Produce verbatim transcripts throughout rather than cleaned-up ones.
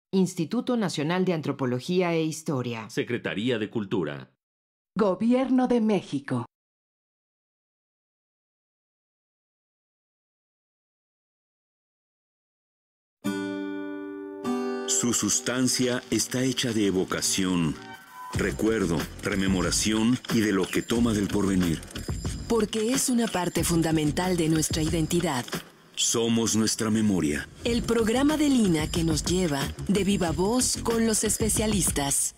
Instituto Nacional de Antropología e Historia. Secretaría de Cultura. Gobierno de México. Su sustancia está hecha de evocación, recuerdo, rememoración y de lo que toma del porvenir. Porque es una parte fundamental de nuestra identidad. Somos nuestra memoria. El programa del I N A que nos lleva de viva voz con los especialistas.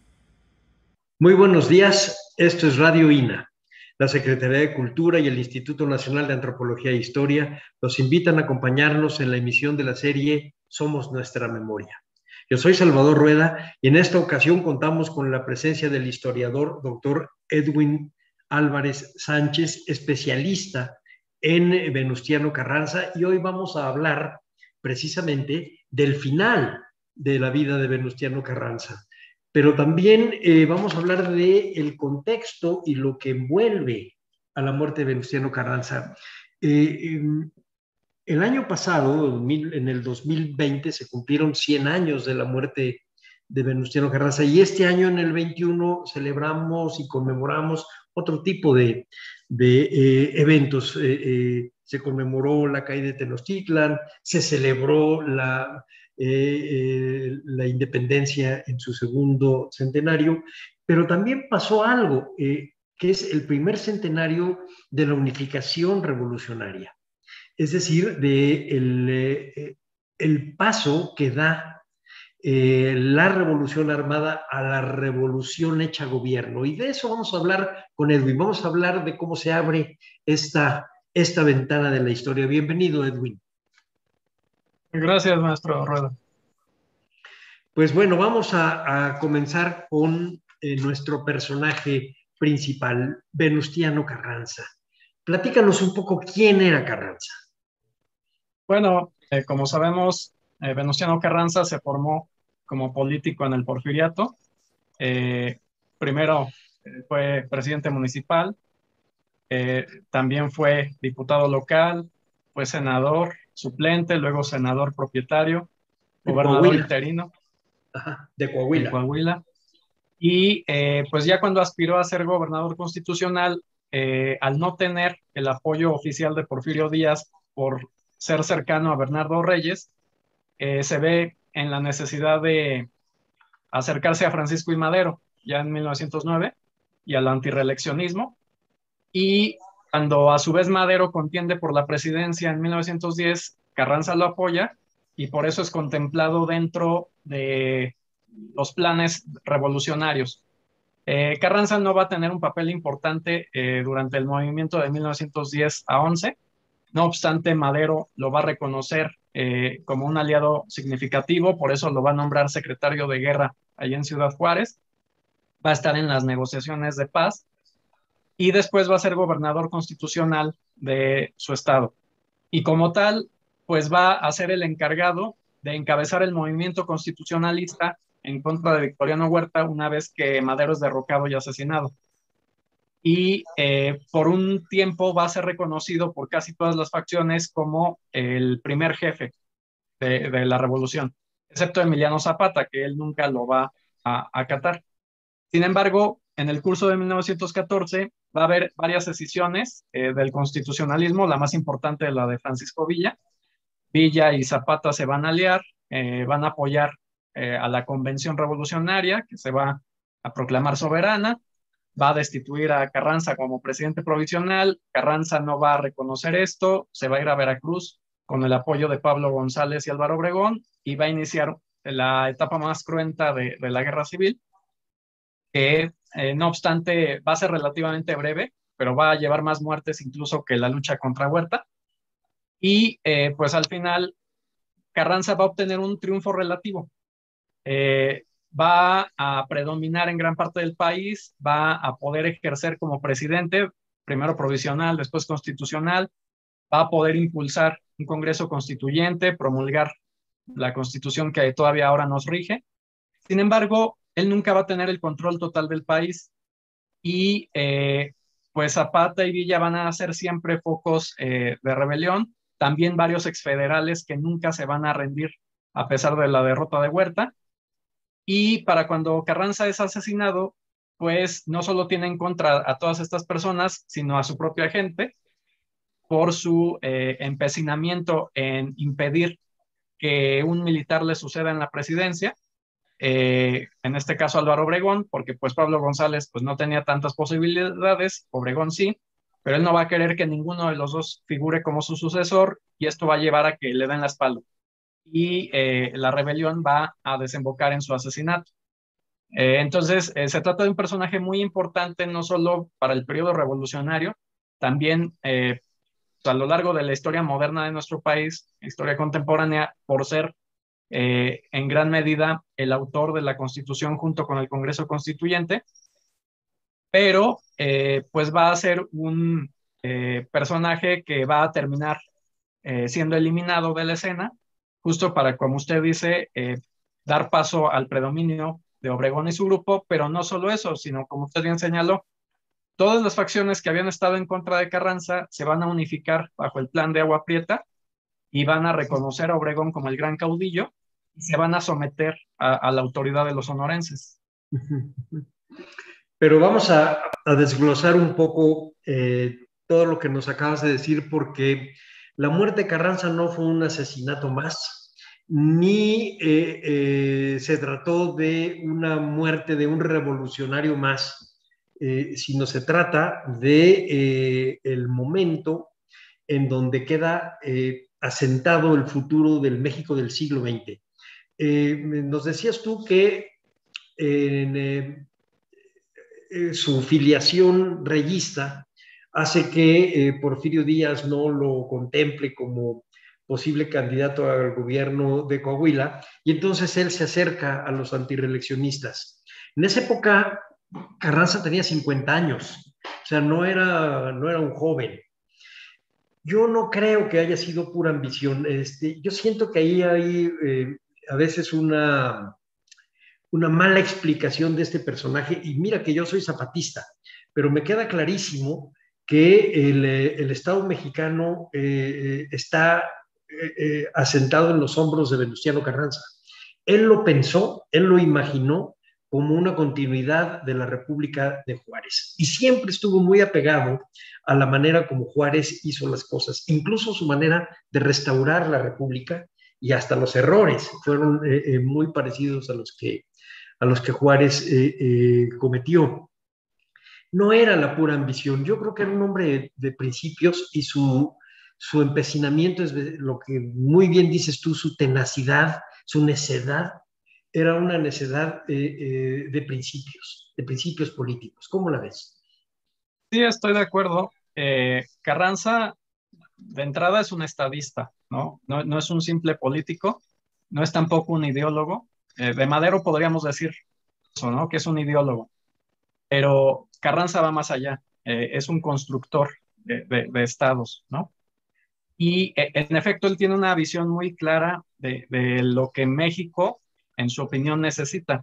Muy buenos días, esto es Radio I N A. La Secretaría de Cultura y el Instituto Nacional de Antropología e Historia los invitan a acompañarnos en la emisión de la serie Somos Nuestra Memoria. Yo soy Salvador Rueda y en esta ocasión contamos con la presencia del historiador doctor Edwin Álvarez Sánchez, especialista en Venustiano Carranza, y hoy vamos a hablar precisamente del final de la vida de Venustiano Carranza. Pero también eh, vamos a hablar del contexto y lo que envuelve a la muerte de Venustiano Carranza. Eh, eh, el año pasado, en el dos mil veinte, se cumplieron cien años de la muerte de Venustiano Carranza, y este año, en el veintiuno, celebramos y conmemoramos otro tipo de, de eh, eventos. Eh, eh, se conmemoró la caída de Tenochtitlan, se celebró la... Eh, eh, la independencia en su segundo centenario, pero también pasó algo, eh, que es el primer centenario de la unificación revolucionaria, es decir, de el, eh, el paso que da eh, la revolución armada a la revolución hecha gobierno. Y de eso vamos a hablar con Edwin, vamos a hablar de cómo se abre esta, esta ventana de la historia. Bienvenido, Edwin. Gracias, maestro Rueda. Pues bueno, vamos a, a comenzar con eh, nuestro personaje principal, Venustiano Carranza. Platícanos un poco quién era Carranza. Bueno, eh, como sabemos, eh, Venustiano Carranza se formó como político en el Porfiriato. Eh, primero eh, fue presidente municipal, eh, también fue diputado local, fue senador suplente, luego senador propietario, gobernador interino. Ajá, de Coahuila. De Coahuila. Y eh, pues ya cuando aspiró a ser gobernador constitucional, eh, al no tener el apoyo oficial de Porfirio Díaz por ser cercano a Bernardo Reyes, eh, se ve en la necesidad de acercarse a Francisco I. Madero, ya en mil novecientos nueve, y al antirreeleccionismo. Y cuando a su vez Madero contiende por la presidencia en mil novecientos diez, Carranza lo apoya, y por eso es contemplado dentro de los planes revolucionarios. Eh, Carranza no va a tener un papel importante eh, durante el movimiento de mil novecientos diez a once, no obstante Madero lo va a reconocer eh, como un aliado significativo, por eso lo va a nombrar secretario de guerra allá en Ciudad Juárez, va a estar en las negociaciones de paz, y después va a ser gobernador constitucional de su estado. Y como tal, pues va a ser el encargado de encabezar el movimiento constitucionalista en contra de Victoriano Huerta una vez que Madero es derrocado y asesinado. Y eh, por un tiempo va a ser reconocido por casi todas las facciones como el primer jefe de, de la revolución, excepto Emiliano Zapata, que él nunca lo va a acatar. Sin embargo, en el curso de mil novecientos catorce va a haber varias decisiones eh, del constitucionalismo, la más importante es la de Francisco Villa. Villa y Zapata se van a aliar, eh, van a apoyar eh, a la Convención Revolucionaria, que se va a proclamar soberana, va a destituir a Carranza como presidente provisional. Carranza no va a reconocer esto, se va a ir a Veracruz con el apoyo de Pablo González y Álvaro Obregón, y va a iniciar la etapa más cruenta de, de la guerra civil, que eh, no obstante va a ser relativamente breve, pero va a llevar más muertes incluso que la lucha contra Huerta. Y eh, pues al final Carranza va a obtener un triunfo relativo. Eh, va a predominar en gran parte del país, va a poder ejercer como presidente, primero provisional, después constitucional, va a poder impulsar un congreso constituyente, promulgar la constitución que todavía ahora nos rige. Sin embargo, él nunca va a tener el control total del país, y eh, pues Zapata y Villa van a ser siempre focos eh, de rebelión. También varios exfederales que nunca se van a rendir a pesar de la derrota de Huerta. Y para cuando Carranza es asesinado, pues no solo tiene en contra a todas estas personas, sino a su propia gente, por su eh, empecinamiento en impedir que un militar le suceda en la presidencia, eh, en este caso Álvaro Obregón, porque pues Pablo González pues no tenía tantas posibilidades, Obregón sí, pero él no va a querer que ninguno de los dos figure como su sucesor, y esto va a llevar a que le den la espalda. Y eh, la rebelión va a desembocar en su asesinato. Eh, entonces, eh, se trata de un personaje muy importante, no solo para el periodo revolucionario, también eh, a lo largo de la historia moderna de nuestro país, historia contemporánea, por ser eh, en gran medida el autor de la Constitución junto con el Congreso Constituyente, pero eh, pues va a ser un eh, personaje que va a terminar eh, siendo eliminado de la escena, justo para, como usted dice, eh, dar paso al predominio de Obregón y su grupo, pero no solo eso, sino como usted bien señaló, todas las facciones que habían estado en contra de Carranza se van a unificar bajo el plan de Agua Prieta y van a reconocer a Obregón como el gran caudillo y se van a someter a, a la autoridad de los sonorenses. Pero vamos a, a desglosar un poco eh, todo lo que nos acabas de decir, porque la muerte de Carranza no fue un asesinato más, ni eh, eh, se trató de una muerte de un revolucionario más, eh, sino se trata de eh, el momento en donde queda eh, asentado el futuro del México del siglo veinte. Eh, nos decías tú que en, eh, eh, su filiación reyista hace que eh, Porfirio Díaz no lo contemple como posible candidato al gobierno de Coahuila, y entonces él se acerca a los antireeleccionistas. En esa época, Carranza tenía cincuenta años, o sea, no era, no era un joven. Yo no creo que haya sido pura ambición. Este, yo siento que ahí hay eh, a veces una, una mala explicación de este personaje, y mira que yo soy zapatista, pero me queda clarísimo que el, el Estado mexicano eh, está eh, eh, asentado en los hombros de Venustiano Carranza. Él lo pensó, él lo imaginó como una continuidad de la República de Juárez, y siempre estuvo muy apegado a la manera como Juárez hizo las cosas, incluso su manera de restaurar la República, y hasta los errores fueron eh, eh, muy parecidos a los que, a los que Juárez eh, eh, cometió. No era la pura ambición, yo creo que era un hombre de, de principios, y su, su empecinamiento es lo que muy bien dices tú, su tenacidad, su necedad, era una necedad eh, eh, de principios, de principios políticos. ¿Cómo la ves? Sí, estoy de acuerdo. Eh, Carranza, de entrada, es un estadista, ¿no? No, no es un simple político, no es tampoco un ideólogo. Eh, de Madero podríamos decir eso, ¿no? Que es un ideólogo. Pero Carranza va más allá, eh, es un constructor de, de, de estados, ¿no? Y eh, en efecto él tiene una visión muy clara de, de lo que México, en su opinión, necesita.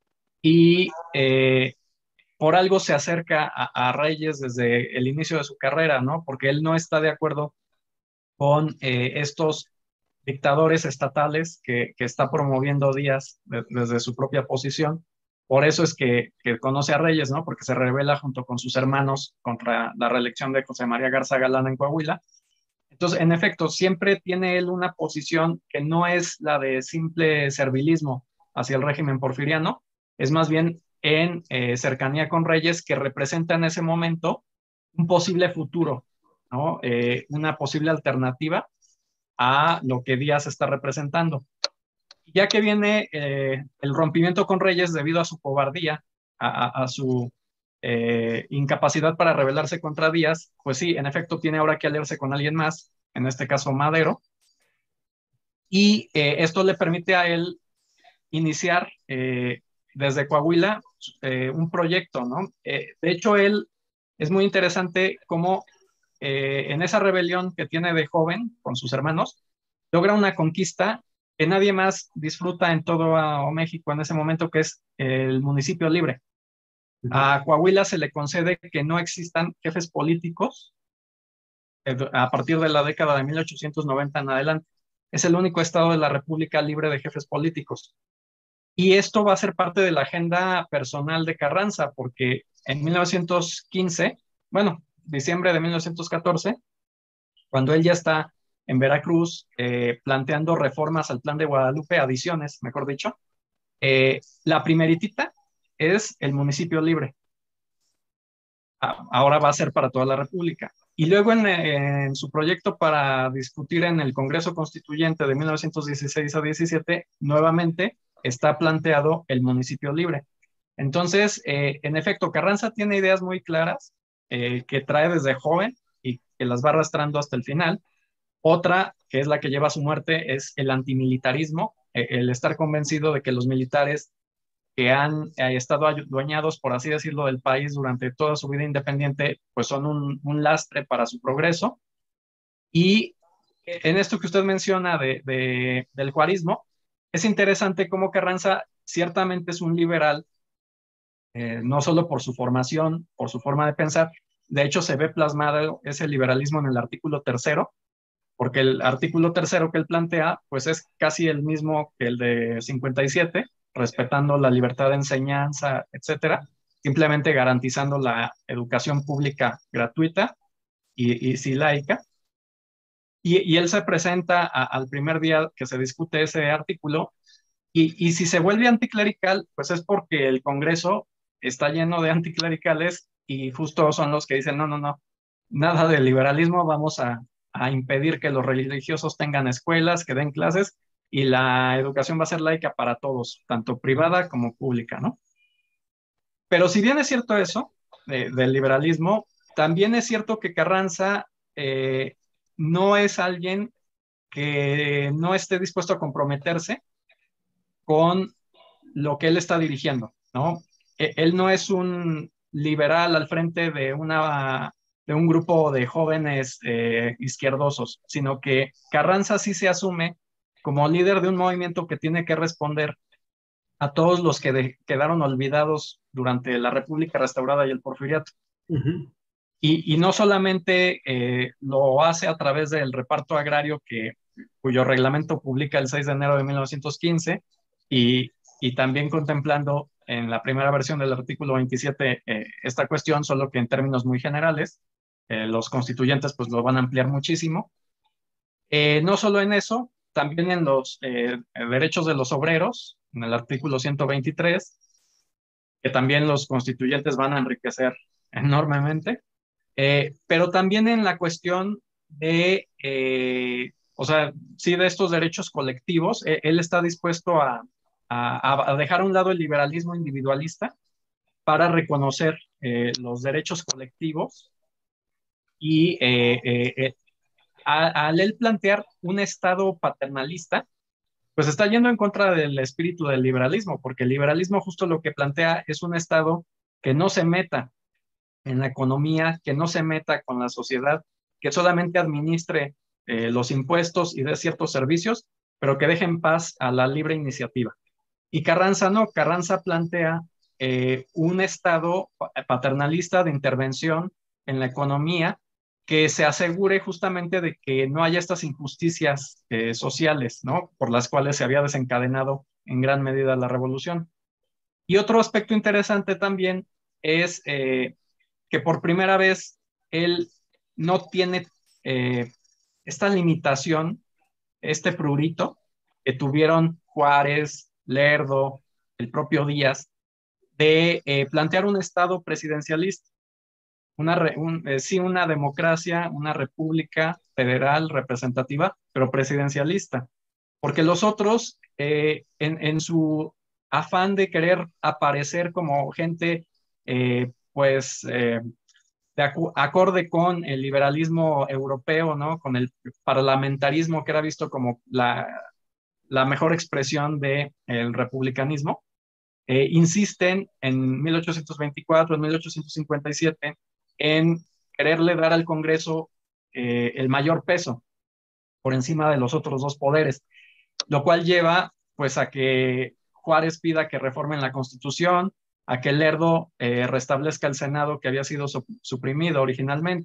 Y eh, por algo se acerca a, a Reyes desde el inicio de su carrera, ¿no? Porque él no está de acuerdo con eh, estos dictadores estatales que, que está promoviendo Díaz de, desde su propia posición. Por eso es que, que conoce a Reyes, ¿no? Porque se rebela junto con sus hermanos contra la reelección de José María Garza Galán en Coahuila. Entonces, en efecto, siempre tiene él una posición que no es la de simple servilismo hacia el régimen porfiriano, es más bien en eh, cercanía con Reyes, que representa en ese momento un posible futuro, ¿no? Eh, una posible alternativa a lo que Díaz está representando. Ya que viene eh, el rompimiento con Reyes debido a su cobardía, a, a, a su eh, incapacidad para rebelarse contra Díaz, pues sí, en efecto tiene ahora que aliarse con alguien más, en este caso Madero, y eh, esto le permite a él iniciar eh, desde Coahuila eh, un proyecto, ¿no? Eh, de hecho, él es muy interesante cómo eh, en esa rebelión que tiene de joven con sus hermanos, logra una conquista que nadie más disfruta en todo México en ese momento, que es el municipio libre. A Coahuila se le concede que no existan jefes políticos a partir de la década de mil ochocientos noventa en adelante. es el único estado de la República libre de jefes políticos. Y esto va a ser parte de la agenda personal de Carranza, porque en mil novecientos quince, bueno, diciembre de mil novecientos catorce, cuando él ya está en Veracruz eh, planteando reformas al Plan de Guadalupe, adiciones, mejor dicho, eh, la primeritita es el municipio libre. A, ahora va a ser para toda la República. Y luego en, en su proyecto para discutir en el Congreso Constituyente de mil novecientos dieciséis a diecisiete, nuevamente está planteado el municipio libre. Entonces, eh, en efecto, Carranza tiene ideas muy claras eh, que trae desde joven y que las va arrastrando hasta el final. Otra, que es la que lleva a su muerte, es el antimilitarismo, eh, el estar convencido de que los militares que han eh, estado adueñados, por así decirlo, del país durante toda su vida independiente, pues son un, un lastre para su progreso. Y en esto que usted menciona de, de, del juarismo, es interesante cómo Carranza ciertamente es un liberal, eh, no solo por su formación, por su forma de pensar. De hecho, se ve plasmado ese liberalismo en el artículo tercero, porque el artículo tercero que él plantea, pues es casi el mismo que el de cincuenta y siete, respetando la libertad de enseñanza, etcétera, simplemente garantizando la educación pública gratuita y, y sí laica. Y, y él se presenta a, al primer día que se discute ese artículo, y, y si se vuelve anticlerical, pues es porque el Congreso está lleno de anticlericales y justo son los que dicen, no, no, no, nada de liberalismo, vamos a, a impedir que los religiosos tengan escuelas, que den clases, y la educación va a ser laica para todos, tanto privada como pública, ¿no? Pero si bien es cierto eso, eh, del liberalismo, también es cierto que Carranza eh, no es alguien que no esté dispuesto a comprometerse con lo que él está dirigiendo, ¿no? Eh, él no es un liberal al frente de, una, de un grupo de jóvenes eh, izquierdosos, sino que Carranza sí se asume como líder de un movimiento que tiene que responder a todos los que de, quedaron olvidados durante la República Restaurada y el Porfiriato. Uh-huh. Y, y no solamente eh, lo hace a través del reparto agrario que, cuyo reglamento publica el seis de enero de mil novecientos quince, y, y también contemplando en la primera versión del artículo veintisiete eh, esta cuestión, solo que en términos muy generales. Eh, los constituyentes pues lo van a ampliar muchísimo. Eh, no solo en eso, también en los eh, derechos de los obreros, en el artículo ciento veintitrés, que también los constituyentes van a enriquecer enormemente, eh, pero también en la cuestión de, eh, o sea, sí, de estos derechos colectivos. Eh, él está dispuesto a, a, a dejar a un lado el liberalismo individualista para reconocer eh, los derechos colectivos y eh, eh, eh, al él plantear un Estado paternalista, pues está yendo en contra del espíritu del liberalismo, porque el liberalismo justo lo que plantea es un Estado que no se meta en la economía, que no se meta con la sociedad, que solamente administre eh, los impuestos y dé ciertos servicios, pero que deje en paz a la libre iniciativa. Y Carranza no, Carranza plantea eh, un Estado paternalista de intervención en la economía, que se asegure justamente de que no haya estas injusticias eh, sociales, ¿no?, por las cuales se había desencadenado en gran medida la revolución. Y otro aspecto interesante también es eh, que por primera vez él no tiene eh, esta limitación, este prurito que tuvieron Juárez, Lerdo, el propio Díaz, de eh, plantear un Estado presidencialista. Una, re, un, eh, sí, una democracia, una república federal representativa, pero presidencialista. Porque los otros, eh, en, en su afán de querer aparecer como gente, eh, pues, eh, de acu acorde con el liberalismo europeo, ¿no?, con el parlamentarismo que era visto como la, la mejor expresión del republicanismo, eh, insisten en mil ochocientos veinticuatro, en mil ochocientos cincuenta y siete, en quererle dar al Congreso eh, el mayor peso por encima de los otros dos poderes, lo cual lleva pues a que Juárez pida que reformen la Constitución, a que Lerdo eh, restablezca el Senado que había sido suprimido originalmente,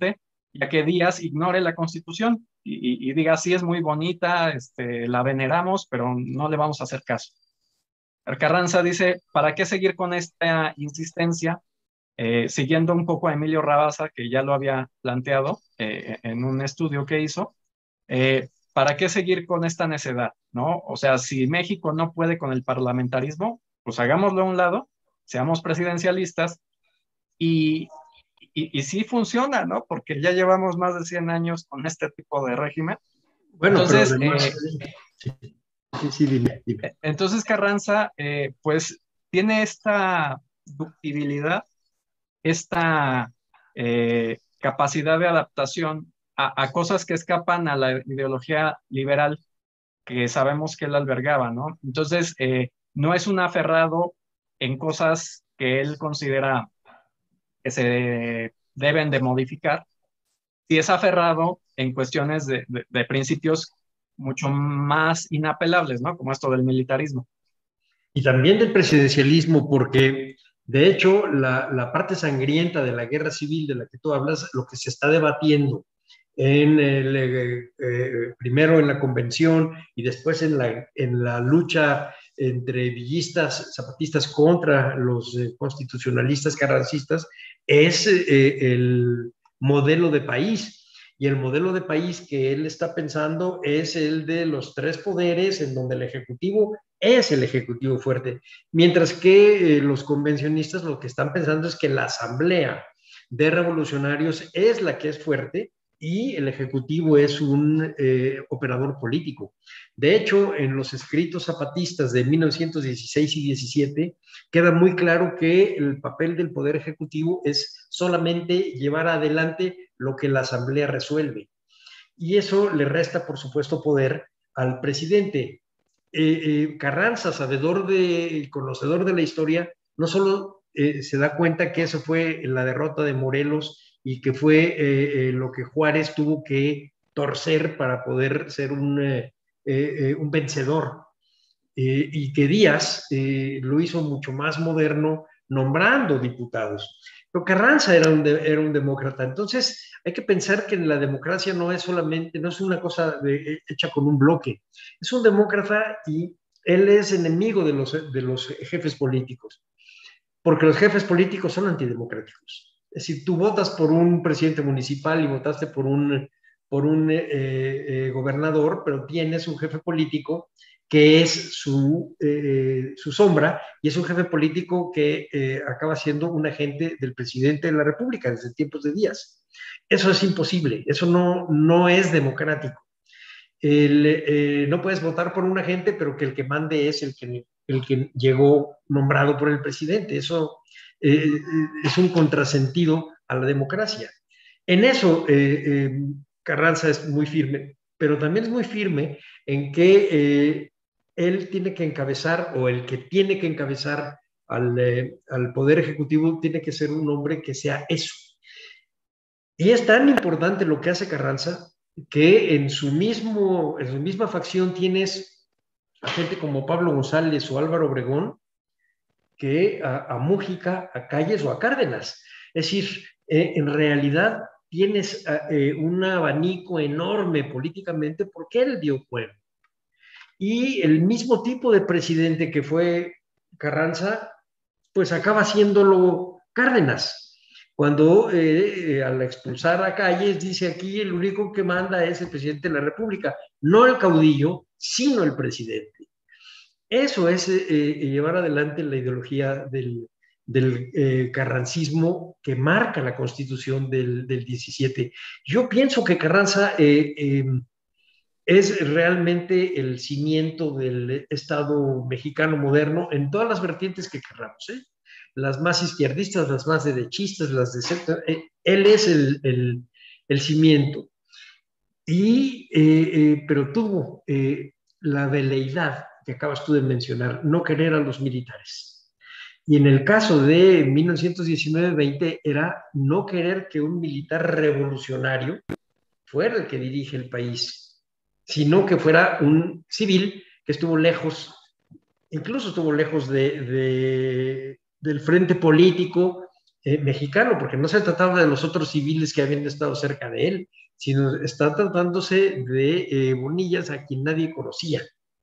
y a que Díaz ignore la Constitución y, y, y diga, sí, es muy bonita, este, la veneramos, pero no le vamos a hacer caso. Carranza dice, ¿para qué seguir con esta insistencia? Eh, siguiendo un poco a Emilio Rabasa, que ya lo había planteado eh, en un estudio que hizo, eh, ¿para qué seguir con esta necedad? ¿No? O sea, si México no puede con el parlamentarismo, pues hagámoslo a un lado, seamos presidencialistas y, y, y sí funciona, ¿no? Porque ya llevamos más de cien años con este tipo de régimen. Bueno, entonces, pero además, eh, sí, sí, sí, dime, dime. Entonces Carranza, eh, pues, tiene esta ductibilidad, esta eh, capacidad de adaptación a, a cosas que escapan a la ideología liberal que sabemos que él albergaba, ¿no? Entonces, eh, no es un aferrado en cosas que él considera que se deben de modificar, si es aferrado en cuestiones de, de, de principios mucho más inapelables, ¿no? Como esto del militarismo. Y también del presidencialismo, porque de hecho la, la parte sangrienta de la guerra civil de la que tú hablas, lo que se está debatiendo en el, eh, eh, primero en la convención y después en la, en la lucha entre villistas, zapatistas contra los eh, constitucionalistas carrancistas, es eh, el modelo de país. Y el modelo de país que él está pensando es el de los tres poderes, en donde el Ejecutivo es el Ejecutivo fuerte, mientras que eh, los convencionistas lo que están pensando es que la Asamblea de Revolucionarios es la que es fuerte y el Ejecutivo es un eh, operador político. De hecho, en los escritos zapatistas de mil novecientos dieciséis y diecisiete queda muy claro que el papel del Poder Ejecutivo es solamente llevar adelante lo que la Asamblea resuelve. Y eso le resta, por supuesto, poder al presidente. Eh, eh, Carranza, sabedor de, conocedor de la historia, no solo eh, se da cuenta que eso fue la derrota de Morelos y que fue eh, eh, lo que Juárez tuvo que torcer para poder ser un, eh, eh, un vencedor, eh, y que Díaz eh, lo hizo mucho más moderno nombrando diputados. Pero Carranza era un, de, era un demócrata, entonces hay que pensar que la democracia no es solamente, no es una cosa de, hecha con un bloque, es un demócrata y él es enemigo de los, de los jefes políticos, porque los jefes políticos son antidemocráticos. Es decir, tú votas por un presidente municipal y votaste por un, por un eh, eh, gobernador, pero tienes un jefe político que es su, eh, su sombra, y es un jefe político que eh, acaba siendo un agente del presidente de la República desde tiempos de Díaz. Eso es imposible, eso no, no es democrático. El, eh, no puedes votar por un agente, pero que el que mande es el que, el que llegó nombrado por el presidente. Eso eh, es un contrasentido a la democracia. En eso eh, eh, Carranza es muy firme, pero también es muy firme en que eh, él tiene que encabezar, o el que tiene que encabezar al, eh, al Poder Ejecutivo tiene que ser un hombre que sea eso. Y es tan importante lo que hace Carranza que en su, mismo, en su misma facción tienes a gente como Pablo González o Álvaro Obregón, que a, a Mújica, a Calles o a Cárdenas. Es decir, eh, en realidad tienes eh, un abanico enorme políticamente porque él dio pueblo. Y el mismo tipo de presidente que fue Carranza, pues acaba siéndolo Cárdenas. Cuando eh, al expulsar a Calles dice aquí el único que manda es el presidente de la República, no el caudillo, sino el presidente. Eso es eh, llevar adelante la ideología del, del eh, carrancismo que marca la Constitución del, del diecisiete. Yo pienso que Carranza eh, eh, es realmente el cimiento del Estado mexicano moderno en todas las vertientes que querramos, ¿eh? Las más izquierdistas, las más derechistas, las de centro, eh, él es el, el, el cimiento. Y, eh, eh, pero tuvo eh, la veleidad que acabas tú de mencionar, no querer a los militares. Y en el caso de mil novecientos diecinueve veinte era no querer que un militar revolucionario fuera el que dirige el país, sino que fuera un civil que estuvo lejos, incluso estuvo lejos de, de, del frente político, eh, mexicano, porque no se trataba de los otros civiles que habían estado cerca de él, sino está tratándose de eh, Bonillas, a quien nadie conocía.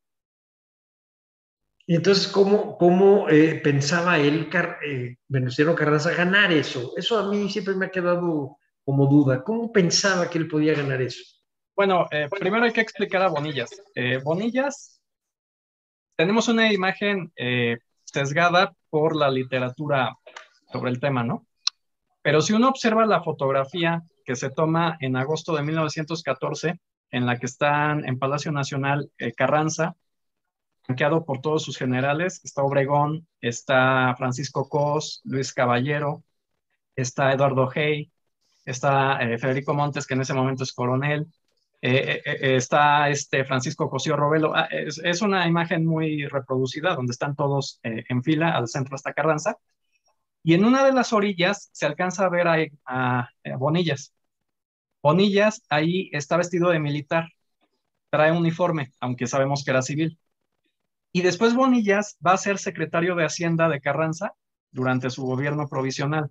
Y entonces, ¿cómo, cómo eh, pensaba él, Car eh, Venustiano Carranza, ganar eso? Eso a mí siempre me ha quedado como duda. ¿Cómo pensaba que él podía ganar eso? Bueno, eh, primero hay que explicar a Bonillas. Eh, Bonillas, tenemos una imagen eh, sesgada por la literatura sobre el tema, ¿no? Pero si uno observa la fotografía que se toma en agosto de mil novecientos catorce, en la que están en Palacio Nacional eh, Carranza, flanqueado por todos sus generales, está Obregón, está Francisco Cos, Luis Caballero, está Eduardo Hey, está eh, Federico Montes, que en ese momento es coronel, eh, eh, está este Francisco Cosío Robelo. Ah, es, es una imagen muy reproducida, donde están todos eh, en fila, al centro está Carranza, y en una de las orillas se alcanza a ver a, a, a Bonillas. Bonillas ahí está vestido de militar, trae uniforme, aunque sabemos que era civil. Y después Bonillas va a ser secretario de Hacienda de Carranza durante su gobierno provisional.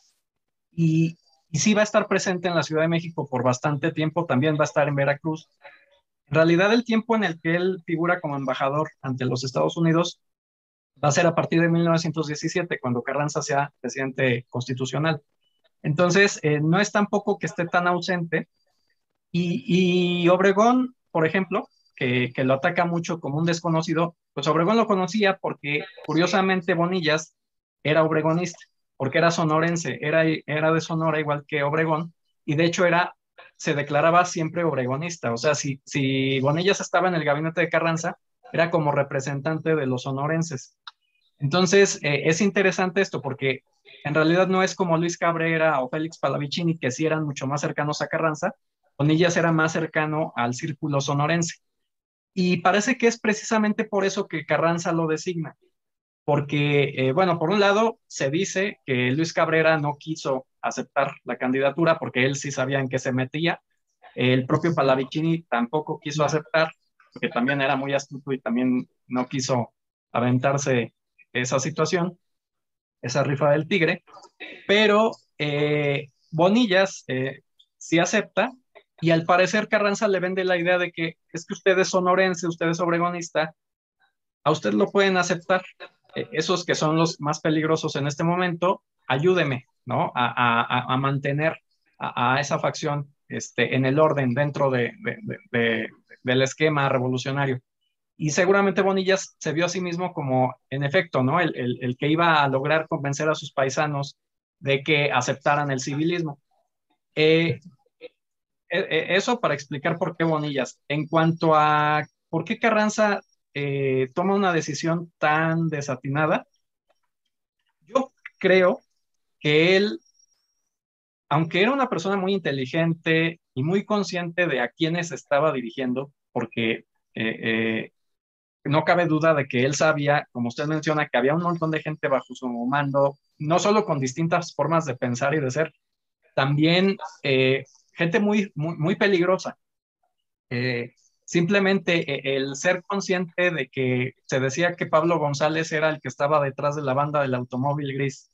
Y, y sí va a estar presente en la Ciudad de México por bastante tiempo, también va a estar en Veracruz. En realidad, el tiempo en el que él figura como embajador ante los Estados Unidos va a ser a partir de mil novecientos diecisiete, cuando Carranza sea presidente constitucional. Entonces, eh, no es tampoco que esté tan ausente. Y, y Obregón, por ejemplo, que, que lo ataca mucho como un desconocido, pues Obregón lo conocía porque, curiosamente, Bonillas era obregonista, porque era sonorense, era, era de Sonora igual que Obregón, y de hecho era, se declaraba siempre obregonista. O sea, si, si Bonillas estaba en el gabinete de Carranza, era como representante de los sonorenses. Entonces, eh, es interesante esto, porque en realidad no es como Luis Cabrera o Félix Palavicini, que sí eran mucho más cercanos a Carranza. Bonillas era más cercano al círculo sonorense. Y parece que es precisamente por eso que Carranza lo designa. Porque, eh, bueno, por un lado, se dice que Luis Cabrera no quiso aceptar la candidatura porque él sí sabía en qué se metía. El propio Palavicini tampoco quiso aceptar, porque también era muy astuto y también no quiso aventarse esa situación, esa rifa del tigre. Pero eh, Bonillas eh, sí acepta, y al parecer Carranza le vende la idea de que es que usted es sonorense, usted es obregonista, a usted lo pueden aceptar, eh, esos que son los más peligrosos en este momento, ayúdeme, ¿no? A, a, a mantener a, a esa facción este, en el orden dentro de, de, de, de, del esquema revolucionario. Y seguramente Bonillas se vio a sí mismo como, en efecto, ¿no? El, el, el que iba a lograr convencer a sus paisanos de que aceptaran el civilismo. Eh, Eso para explicar por qué Bonillas. En cuanto a por qué Carranza eh, toma una decisión tan desatinada, yo creo que él, aunque era una persona muy inteligente y muy consciente de a quiénes estaba dirigiendo, porque eh, eh, no cabe duda de que él sabía, como usted menciona, que había un montón de gente bajo su mando, no solo con distintas formas de pensar y de ser, también eh, gente muy, muy, muy peligrosa. Eh, simplemente eh, el ser consciente de que se decía que Pablo González era el que estaba detrás de la banda del automóvil gris,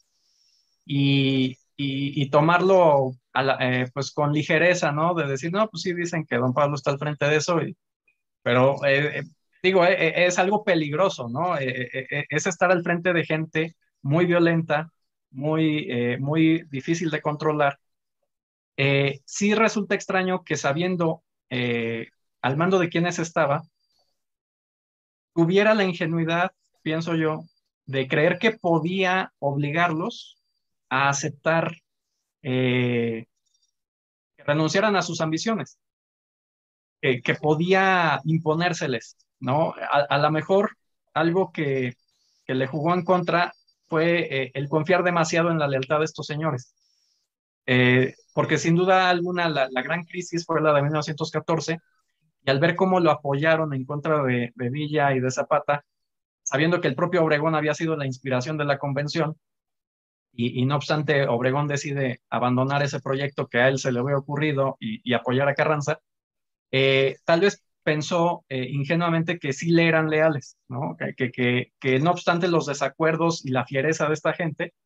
y, y, y tomarlo a la, eh, pues con ligereza, ¿no? De decir, no, pues sí dicen que don Pablo está al frente de eso, y, pero eh, digo, eh, es algo peligroso, ¿no? Eh, eh, es estar al frente de gente muy violenta, muy, eh, muy difícil de controlar. Eh, sí resulta extraño que, sabiendo eh, al mando de quienes estaba, tuviera la ingenuidad, pienso yo, de creer que podía obligarlos a aceptar eh, que renunciaran a sus ambiciones, eh, que podía imponérseles, ¿no? A, a lo mejor algo que, que le jugó en contra fue eh, el confiar demasiado en la lealtad de estos señores. Eh, porque sin duda alguna la, la gran crisis fue la de mil novecientos catorce, y al ver cómo lo apoyaron en contra de, de Villa y de Zapata, sabiendo que el propio Obregón había sido la inspiración de la convención, y, y no obstante Obregón decide abandonar ese proyecto que a él se le había ocurrido y, y apoyar a Carranza, eh, tal vez pensó eh, ingenuamente que sí le eran leales, ¿no? Que, que, que, que no obstante los desacuerdos y la fiereza de esta gente,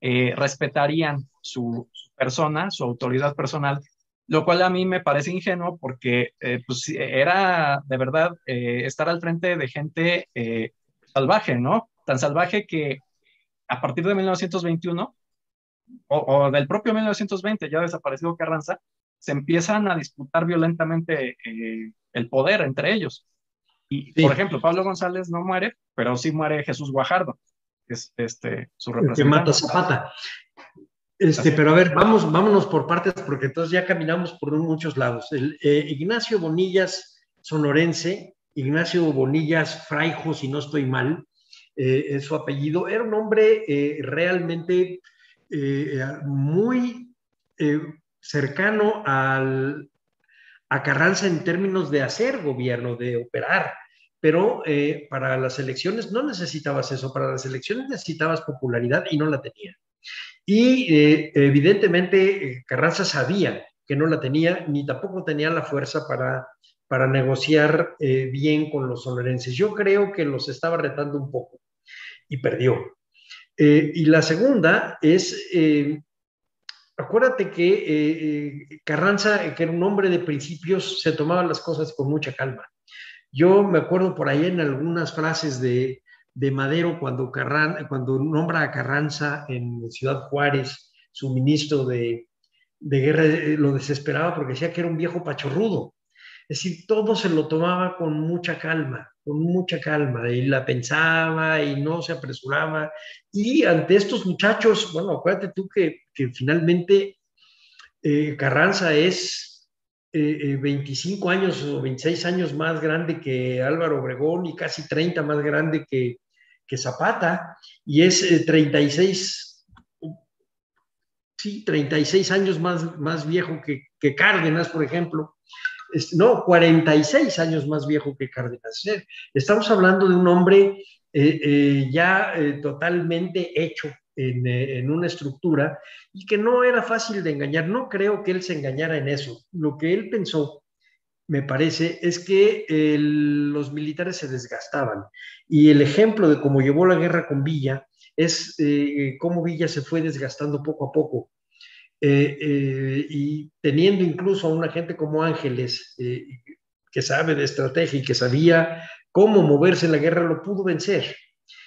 eh, respetarían su, su persona, su autoridad personal, lo cual a mí me parece ingenuo porque eh, pues, era de verdad eh, estar al frente de gente eh, salvaje, ¿no? Tan salvaje que a partir de mil novecientos veintiuno o, o del propio mil novecientos veinte, ya desaparecido Carranza, se empiezan a disputar violentamente eh, el poder entre ellos. Y, Sí. por ejemplo, Pablo González no muere, pero sí muere Jesús Guajardo, que es este, su representante. Que mata Zapata. Este, pero a ver, vamos, vámonos por partes, porque entonces ya caminamos por muchos lados. El, eh, Ignacio Bonillas Sonorense, Ignacio Bonillas Fraijo, si no estoy mal, eh, es su apellido, era un hombre eh, realmente eh, muy eh, cercano al, a Carranza en términos de hacer gobierno, de operar, pero eh, para las elecciones no necesitabas eso, para las elecciones necesitabas popularidad y no la tenía. Y eh, evidentemente eh, Carranza sabía que no la tenía, ni tampoco tenía la fuerza para, para negociar eh, bien con los sonorenses. Yo creo que los estaba retando un poco y perdió. Eh, y la segunda es, eh, acuérdate que eh, Carranza, que era un hombre de principios, se tomaba las cosas con mucha calma. Yo me acuerdo por ahí en algunas frases de, de Madero cuando, Carran, cuando nombra a Carranza en Ciudad Juárez, su ministro de, de guerra, lo desesperaba porque decía que era un viejo pachorrudo. Es decir, todo se lo tomaba con mucha calma, con mucha calma, y la pensaba y no se apresuraba. Y ante estos muchachos, bueno, acuérdate tú que, que finalmente eh, Carranza es eh, veinticinco años o veintiséis años más grande que Álvaro Obregón y casi treinta más grande que, que Zapata, y es eh, treinta y seis, sí, treinta y seis años más, más viejo que, que Cárdenas, por ejemplo. No, cuarenta y seis años más viejo que Cárdenas. Estamos hablando de un hombre eh, eh, ya eh, totalmente hecho en, eh, en una estructura y que no era fácil de engañar. No creo que él se engañara en eso. Lo que él pensó, me parece, es que el, los militares se desgastaban. Y el ejemplo de cómo llevó la guerra con Villa es eh, cómo Villa se fue desgastando poco a poco. Eh, eh, y teniendo incluso a una gente como Ángeles, eh, que sabe de estrategia y que sabía cómo moverse en la guerra, lo pudo vencer.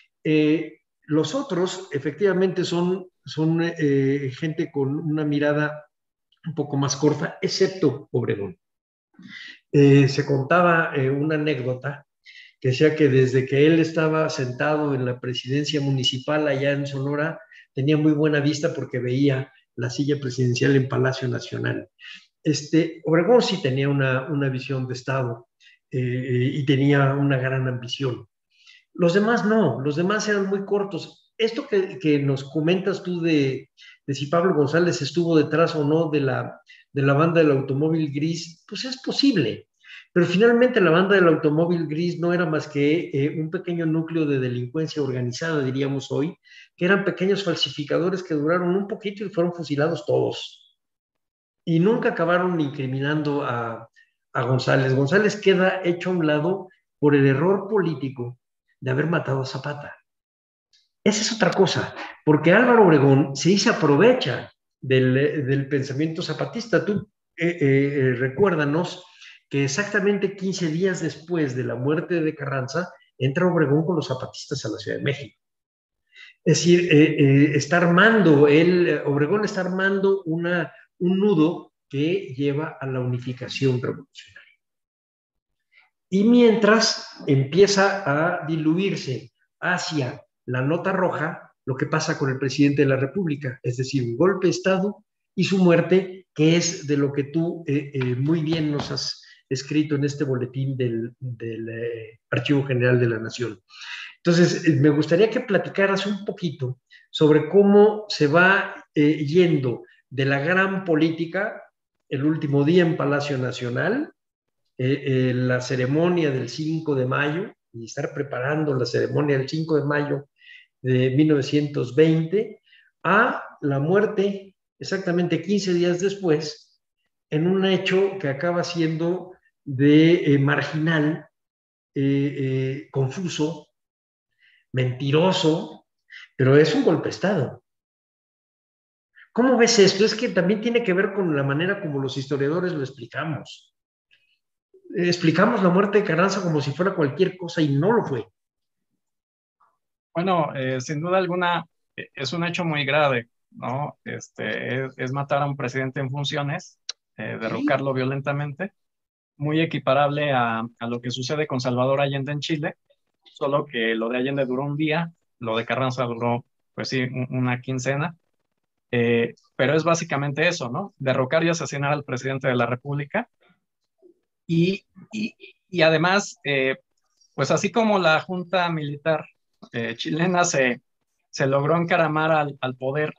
Eh, los otros, efectivamente, son, son eh, gente con una mirada un poco más corta, excepto Obregón. Eh, se contaba eh, una anécdota que decía que desde que él estaba sentado en la presidencia municipal allá en Sonora, tenía muy buena vista porque veía la silla presidencial en Palacio Nacional. Este, Obregón sí tenía una, una visión de Estado eh, y tenía una gran ambición. Los demás no, los demás eran muy cortos. Esto que, que nos comentas tú de, de si Pablo González estuvo detrás o no de la, de la banda del automóvil gris, pues es posible. Pero finalmente la banda del automóvil gris no era más que eh, un pequeño núcleo de delincuencia organizada, diríamos hoy, que eran pequeños falsificadores que duraron un poquito y fueron fusilados todos. Y nunca acabaron incriminando a, a González. González queda hecho a un lado por el error político de haber matado a Zapata. Esa es otra cosa, porque Álvaro Obregón sí se aprovecha del, del pensamiento zapatista. Tú eh, eh, recuérdanos que exactamente quince días después de la muerte de Carranza, entra Obregón con los zapatistas a la Ciudad de México. Es decir, eh, eh, está armando, él, Obregón está armando una, un nudo que lleva a la unificación revolucionaria. Y mientras empieza a diluirse hacia la nota roja lo que pasa con el presidente de la República, es decir, un golpe de Estado y su muerte, que es de lo que tú eh, eh, muy bien nos has escrito en este boletín del, del eh, Archivo General de la Nación. Entonces, eh, me gustaría que platicaras un poquito sobre cómo se va eh, yendo de la gran política, el último día en Palacio Nacional, eh, eh, la ceremonia del cinco de mayo, y estar preparando la ceremonia del cinco de mayo de mil novecientos veinte, a la muerte exactamente quince días después, en un hecho que acaba siendo de eh, marginal, eh, eh, confuso, mentiroso, pero es un golpe de Estado. ¿Cómo ves esto? Es que también tiene que ver con la manera como los historiadores lo explicamos. Explicamos la muerte de Carranza como si fuera cualquier cosa y no lo fue. Bueno, eh, sin duda alguna eh, es un hecho muy grave, ¿no? Este, es, es matar a un presidente en funciones, eh, derrocarlo violentamente, muy equiparable a, a lo que sucede con Salvador Allende en Chile, solo que lo de Allende duró un día, lo de Carranza duró, pues sí, un, una quincena, eh, pero es básicamente eso, ¿no? Derrocar y asesinar al presidente de la República y, y, y además, eh, pues así como la junta militar eh, chilena se, se logró encaramar al, al poder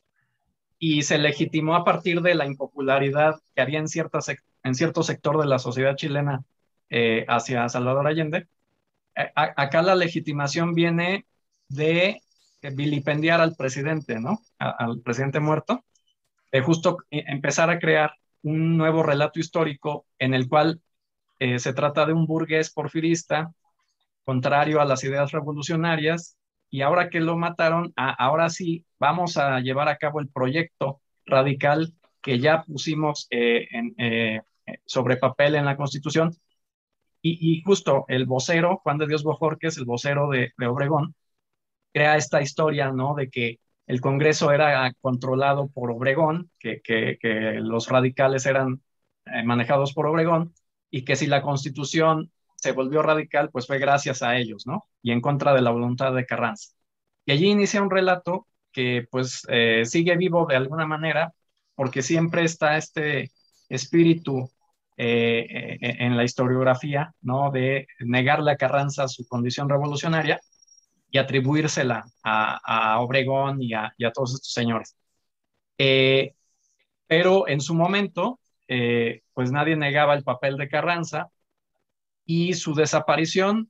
y se legitimó a partir de la impopularidad que había en, cierta sec en cierto sector de la sociedad chilena eh, hacia Salvador Allende, a acá la legitimación viene de vilipendiar al presidente, ¿no? A al presidente muerto, de justo empezar a crear un nuevo relato histórico en el cual eh, se trata de un burgués porfirista, contrario a las ideas revolucionarias, y ahora que lo mataron, a, ahora sí vamos a llevar a cabo el proyecto radical que ya pusimos eh, en, eh, sobre papel en la Constitución. Y, y justo el vocero, Juan de Dios Bojórquez, el vocero de, de Obregón, crea esta historia, ¿no? De que el Congreso era controlado por Obregón, que, que, que los radicales eran eh, manejados por Obregón, y que si la Constitución se volvió radical, pues fue gracias a ellos, ¿no? Y en contra de la voluntad de Carranza. Y allí inicia un relato que pues eh, sigue vivo de alguna manera, porque siempre está este espíritu eh, eh, en la historiografía, ¿no? De negarle a Carranza su condición revolucionaria y atribuírsela a, a Obregón y a, y a todos estos señores. Eh, pero en su momento, eh, pues nadie negaba el papel de Carranza, y su desaparición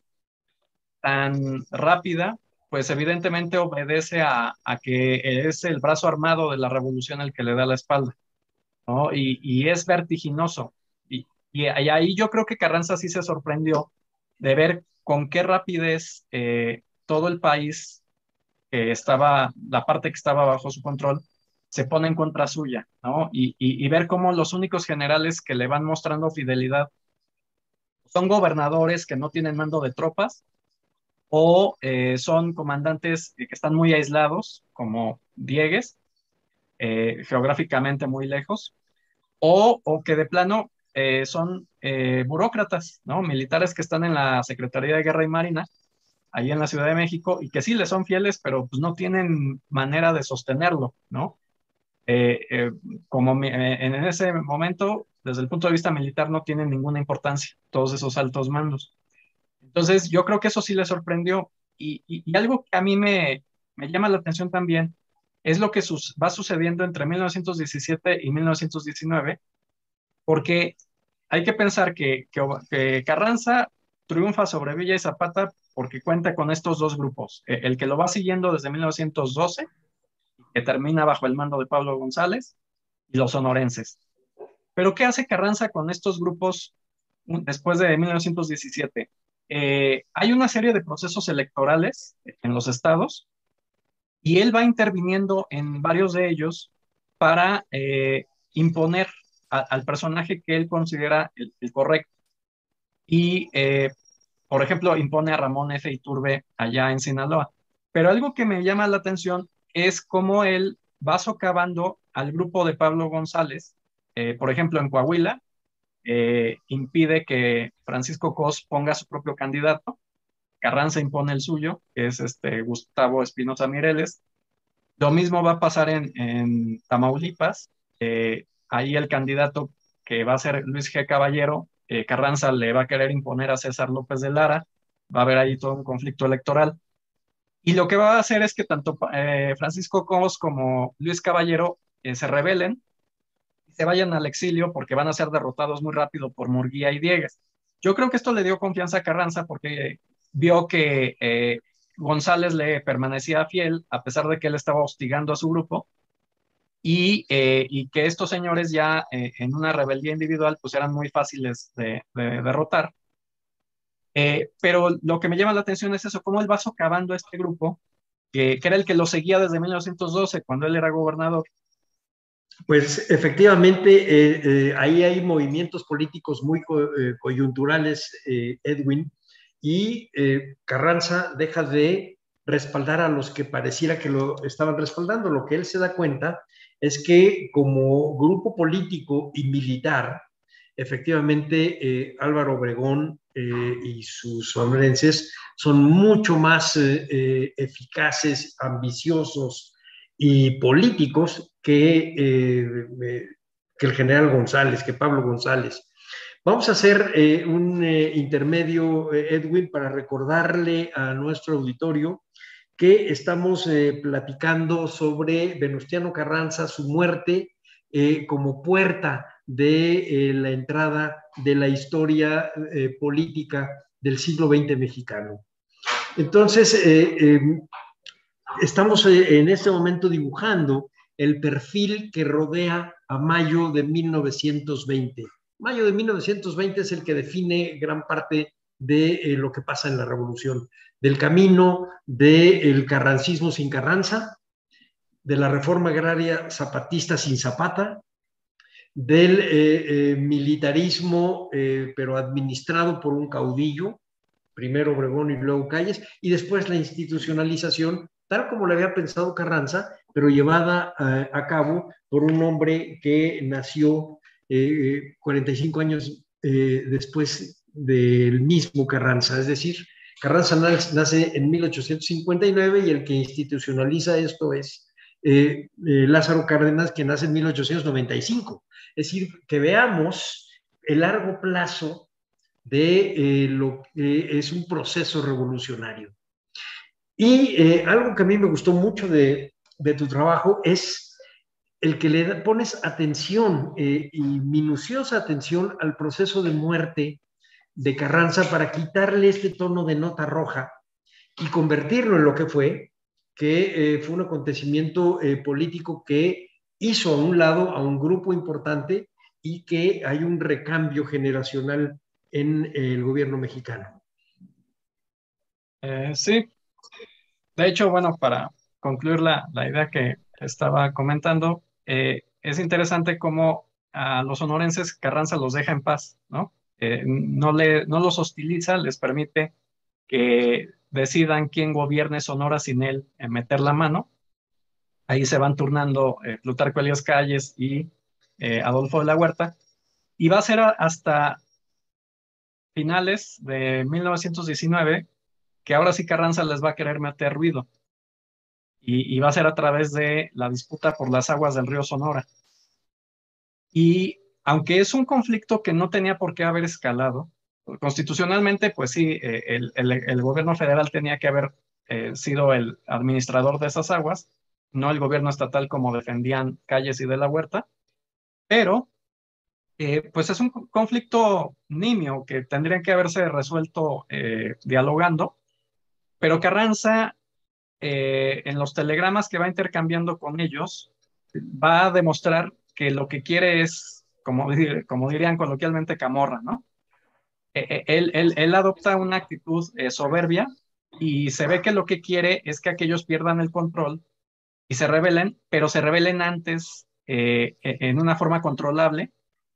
tan rápida, pues evidentemente obedece a, a que es el brazo armado de la revolución el que le da la espalda, ¿no? Y, y es vertiginoso. Y, y ahí yo creo que Carranza sí se sorprendió de ver con qué rapidez eh, todo el país, que estaba, la parte que estaba bajo su control, se pone en contra suya, ¿no? Y, y, y ver cómo los únicos generales que le van mostrando fidelidad son gobernadores que no tienen mando de tropas o eh, son comandantes que están muy aislados, como Diegues, eh, geográficamente muy lejos, o, o que de plano eh, son eh, burócratas, ¿no? Militares que están en la Secretaría de Guerra y Marina, ahí en la Ciudad de México, y que sí le son fieles, pero pues no tienen manera de sostenerlo, ¿no? Eh, eh, como mi, eh, en ese momento, desde el punto de vista militar, no tienen ninguna importancia todos esos altos mandos. Entonces, yo creo que eso sí le sorprendió. Y, y, y algo que a mí me, me llama la atención también es lo que sus, va sucediendo entre mil novecientos diecisiete y mil novecientos diecinueve, porque hay que pensar que, que, que Carranza triunfa sobre Villa y Zapata porque cuenta con estos dos grupos. El que lo va siguiendo desde mil novecientos doce, que termina bajo el mando de Pablo González, y los sonorenses. Pero ¿qué hace Carranza con estos grupos después de mil novecientos diecisiete? Eh, hay una serie de procesos electorales en los estados y él va interviniendo en varios de ellos para eh, imponer a, al personaje que él considera el, el correcto. Y, eh, por ejemplo, impone a Ramón F. Iturbe allá en Sinaloa. Pero algo que me llama la atención es cómo él va socavando al grupo de Pablo González, eh, por ejemplo, en Coahuila, eh, impide que Francisco Cos ponga su propio candidato, Carranza impone el suyo, que es este Gustavo Espinosa Mireles. Lo mismo va a pasar en, en Tamaulipas, eh, ahí el candidato que va a ser Luis G. Caballero, eh, Carranza le va a querer imponer a César López de Lara, va a haber ahí todo un conflicto electoral. Y lo que va a hacer es que tanto eh, Francisco Cos como Luis Caballero eh, se rebelen y se vayan al exilio porque van a ser derrotados muy rápido por Murguía y Diegues. Yo creo que esto le dio confianza a Carranza porque vio que eh, González le permanecía fiel a pesar de que él estaba hostigando a su grupo y, eh, y que estos señores ya eh, en una rebeldía individual pues eran muy fáciles de, de derrotar. Eh, pero lo que me llama la atención es eso, cómo él va socavando a este grupo, que, que era el que lo seguía desde mil novecientos doce, cuando él era gobernador, Pues efectivamente, eh, eh, ahí hay movimientos políticos muy co eh, coyunturales, eh, Edwin, y eh, Carranza deja de respaldar a los que pareciera que lo estaban respaldando. Lo que él se da cuenta es que como grupo político y militar, efectivamente eh, Álvaro Obregón eh, y sus sonorenses son mucho más eh, eh, eficaces, ambiciosos y políticos que, eh, que el general González, que Pablo González. Vamos a hacer eh, un eh, intermedio, eh, Edwin, para recordarle a nuestro auditorio que estamos eh, platicando sobre Venustiano Carranza, su muerte eh, como puerta de eh, la entrada de la historia eh, política del siglo veinte mexicano. Entonces, eh, eh, estamos eh, en este momento dibujando el perfil que rodea a mayo de mil novecientos veinte. Mayo de mil novecientos veinte es el que define gran parte de eh, lo que pasa en la revolución, del camino del carrancismo sin Carranza, de la reforma agraria zapatista sin Zapata, del eh, eh, militarismo, eh, pero administrado por un caudillo, primero Obregón y luego Calles, y después la institucionalización, tal como lo había pensado Carranza, pero llevada eh, a cabo por un hombre que nació eh, cuarenta y cinco años eh, después del mismo Carranza. Es decir, Carranza nace en mil ochocientos cincuenta y nueve y el que institucionaliza esto es eh, eh, Lázaro Cárdenas, que nace en mil ochocientos noventa y cinco. Es decir, que veamos el largo plazo de eh, lo que es un proceso revolucionario. Y eh, algo que a mí me gustó mucho de, de tu trabajo es el que le pones atención eh, y minuciosa atención al proceso de muerte de Carranza para quitarle este tono de nota roja y convertirlo en lo que fue, que eh, fue un acontecimiento eh, político que hizo a un lado a un grupo importante y que hay un recambio generacional en el gobierno mexicano. Eh, sí, de hecho, bueno, para concluir la, la idea que estaba comentando, eh, es interesante cómo a los sonorenses Carranza los deja en paz, ¿no? Eh, no, le, no los hostiliza, les permite que decidan quién gobierne Sonora sin él eh, meter la mano. Ahí se van turnando eh, Plutarco Elías Calles y eh, Adolfo de la Huerta, y va a ser a, hasta finales de mil novecientos diecinueve que ahora sí Carranza les va a querer meter ruido, y, y va a ser a través de la disputa por las aguas del río Sonora. Y aunque es un conflicto que no tenía por qué haber escalado, constitucionalmente, pues sí, eh, el, el, el gobierno federal tenía que haber eh, sido el administrador de esas aguas, no el gobierno estatal como defendían Calles y de la Huerta, pero eh, pues es un conflicto nimio que tendrían que haberse resuelto eh, dialogando, pero Carranza, eh, en los telegramas que va intercambiando con ellos, va a demostrar que lo que quiere es, como, como dirían coloquialmente, camorra, ¿no? Eh, él, él, él adopta una actitud eh, soberbia, y se ve que lo que quiere es que aquellos pierdan el control y se rebelen, pero se rebelen antes eh, en una forma controlable,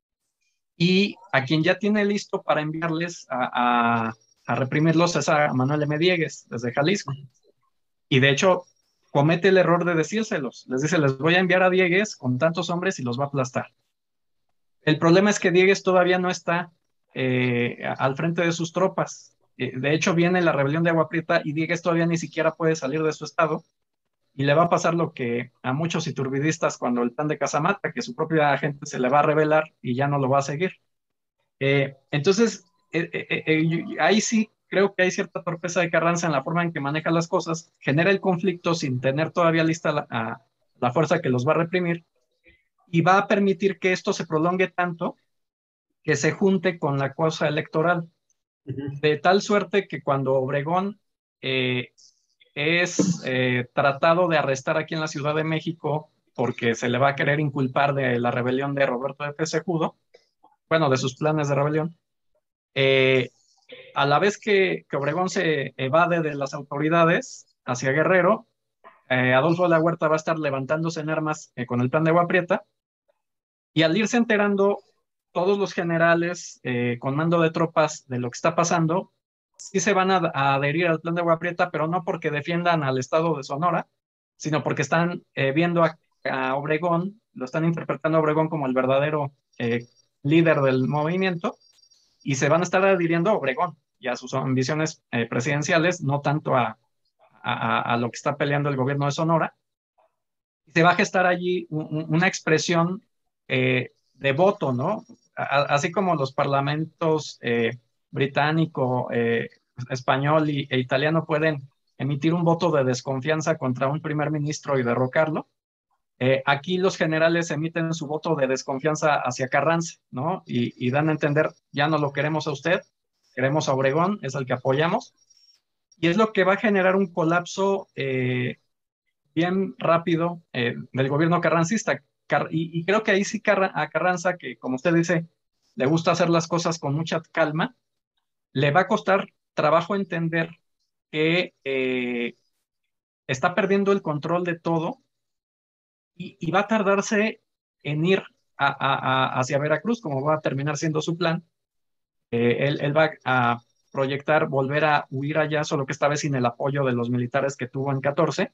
y a quien ya tiene listo para enviarles a, a, a reprimirlos es a Manuel M. Diegues, desde Jalisco. Y de hecho comete el error de decírselos. Les dice, les voy a enviar a Diegues con tantos hombres y los va a aplastar. El problema es que Diegues todavía no está eh, al frente de sus tropas. Eh, de hecho, viene la rebelión de Agua Prieta y Diegues todavía ni siquiera puede salir de su estado, y le va a pasar lo que a muchos iturbidistas cuando el plan de Casamata, que su propia gente se le va a rebelar y ya no lo va a seguir. Eh, entonces, eh, eh, eh, ahí sí creo que hay cierta torpeza de Carranza en la forma en que maneja las cosas, genera el conflicto sin tener todavía lista la, a, la fuerza que los va a reprimir, y va a permitir que esto se prolongue tanto que se junte con la cosa electoral, de tal suerte que cuando Obregón eh, es eh, tratado de arrestar aquí en la Ciudad de México porque se le va a querer inculpar de la rebelión de Roberto de Tesejudo, bueno, de sus planes de rebelión, eh, a la vez que, que Obregón se evade de las autoridades hacia Guerrero, eh, Adolfo de la Huerta va a estar levantándose en armas eh, con el plan de Agua Prieta, Y al irse enterando todos los generales eh, con mando de tropas de lo que está pasando, sí se van a, a adherir al plan de Agua Prieta, pero no porque defiendan al estado de Sonora, sino porque están eh, viendo a, a Obregón, lo están interpretando a Obregón como el verdadero eh, líder del movimiento, y se van a estar adhiriendo a Obregón y a sus ambiciones eh, presidenciales, no tanto a, a, a lo que está peleando el gobierno de Sonora. Y se va a gestar allí un, una expresión eh, de voto, ¿no? A, así como los parlamentos eh, británico, eh, español y, e italiano pueden emitir un voto de desconfianza contra un primer ministro y derrocarlo. Eh, aquí los generales emiten su voto de desconfianza hacia Carranza, ¿no? Y, y dan a entender, ya no lo queremos a usted, queremos a Obregón, es el que apoyamos. Y es lo que va a generar un colapso eh, bien rápido eh, del gobierno carrancista. Car y, y creo que ahí sí Car a Carranza, que como usted dice, le gusta hacer las cosas con mucha calma, le va a costar trabajo entender que eh, está perdiendo el control de todo y, y va a tardarse en ir a, a, a hacia Veracruz, como va a terminar siendo su plan. Eh, él, él va a proyectar volver a huir allá, solo que esta vez sin el apoyo de los militares que tuvo en catorce.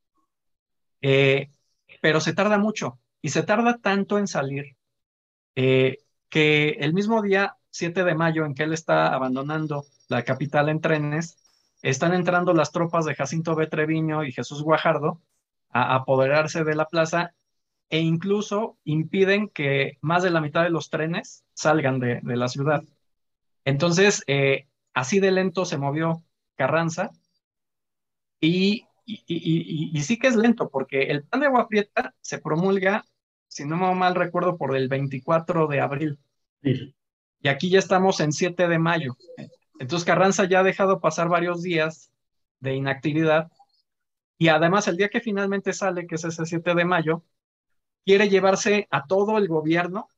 Eh, pero se tarda mucho y se tarda tanto en salir eh, que el mismo día siete de mayo en que él está abandonando la capital en trenes, están entrando las tropas de Jacinto B. Treviño y Jesús Guajardo a apoderarse de la plaza e incluso impiden que más de la mitad de los trenes salgan de, de la ciudad. Entonces, eh, así de lento se movió Carranza y, y, y, y, y sí que es lento porque el plan de Agua Prieta se promulga, si no mal recuerdo, por el veinticuatro de abril. Sí. Y aquí ya estamos en siete de mayo. Entonces Carranza ya ha dejado pasar varios días de inactividad y además el día que finalmente sale, que es ese siete de mayo, quiere llevarse a todo el gobierno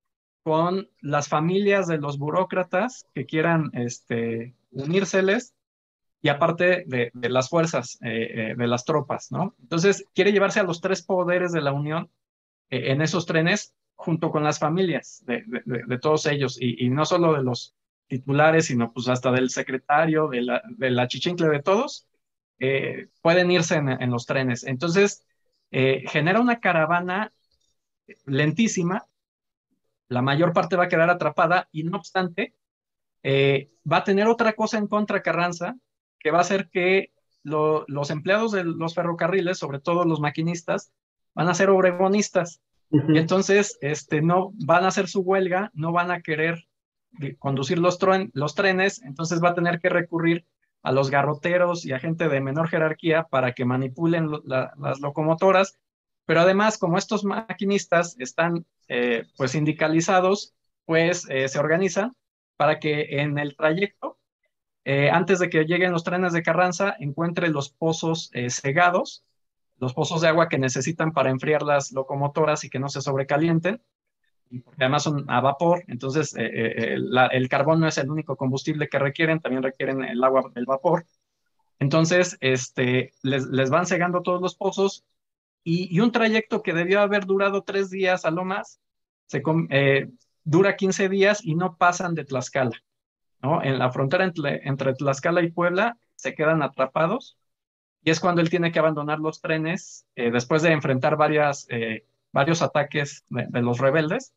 con las familias de los burócratas que quieran este, unírseles y aparte de, de las fuerzas, eh, eh, de las tropas, ¿no? Entonces quiere llevarse a los tres poderes de la Unión eh, en esos trenes junto con las familias de, de, de todos ellos y, y no solo de los titulares, sino pues hasta del secretario, de la, de la chichincle de todos, eh, pueden irse en, en los trenes. Entonces eh, genera una caravana lentísima, la mayor parte va a quedar atrapada y no obstante eh, va a tener otra cosa en contra Carranza que va a hacer que lo, los empleados de los ferrocarriles, sobre todo los maquinistas, van a ser obregonistas. Uh-huh. Y entonces este, no van a hacer su huelga, no van a querer conducir los, los trenes, entonces va a tener que recurrir a los garroteros y a gente de menor jerarquía para que manipulen lo, la, las locomotoras. Pero además, como estos maquinistas están eh, pues sindicalizados, pues eh, se organizan para que en el trayecto, eh, antes de que lleguen los trenes de Carranza, encuentren los pozos eh, cegados, los pozos de agua que necesitan para enfriar las locomotoras y que no se sobrecalienten, porque además son a vapor, entonces eh, eh, la, el carbón no es el único combustible que requieren, también requieren el agua, el vapor. Entonces este, les, les van cegando todos los pozos y, y un trayecto que debió haber durado tres días a lo más, se, eh, dura quince días y no pasan de Tlaxcala, ¿no? En la frontera entre, entre Tlaxcala y Puebla se quedan atrapados y es cuando él tiene que abandonar los trenes eh, después de enfrentar varias, eh, varios ataques de, de los rebeldes.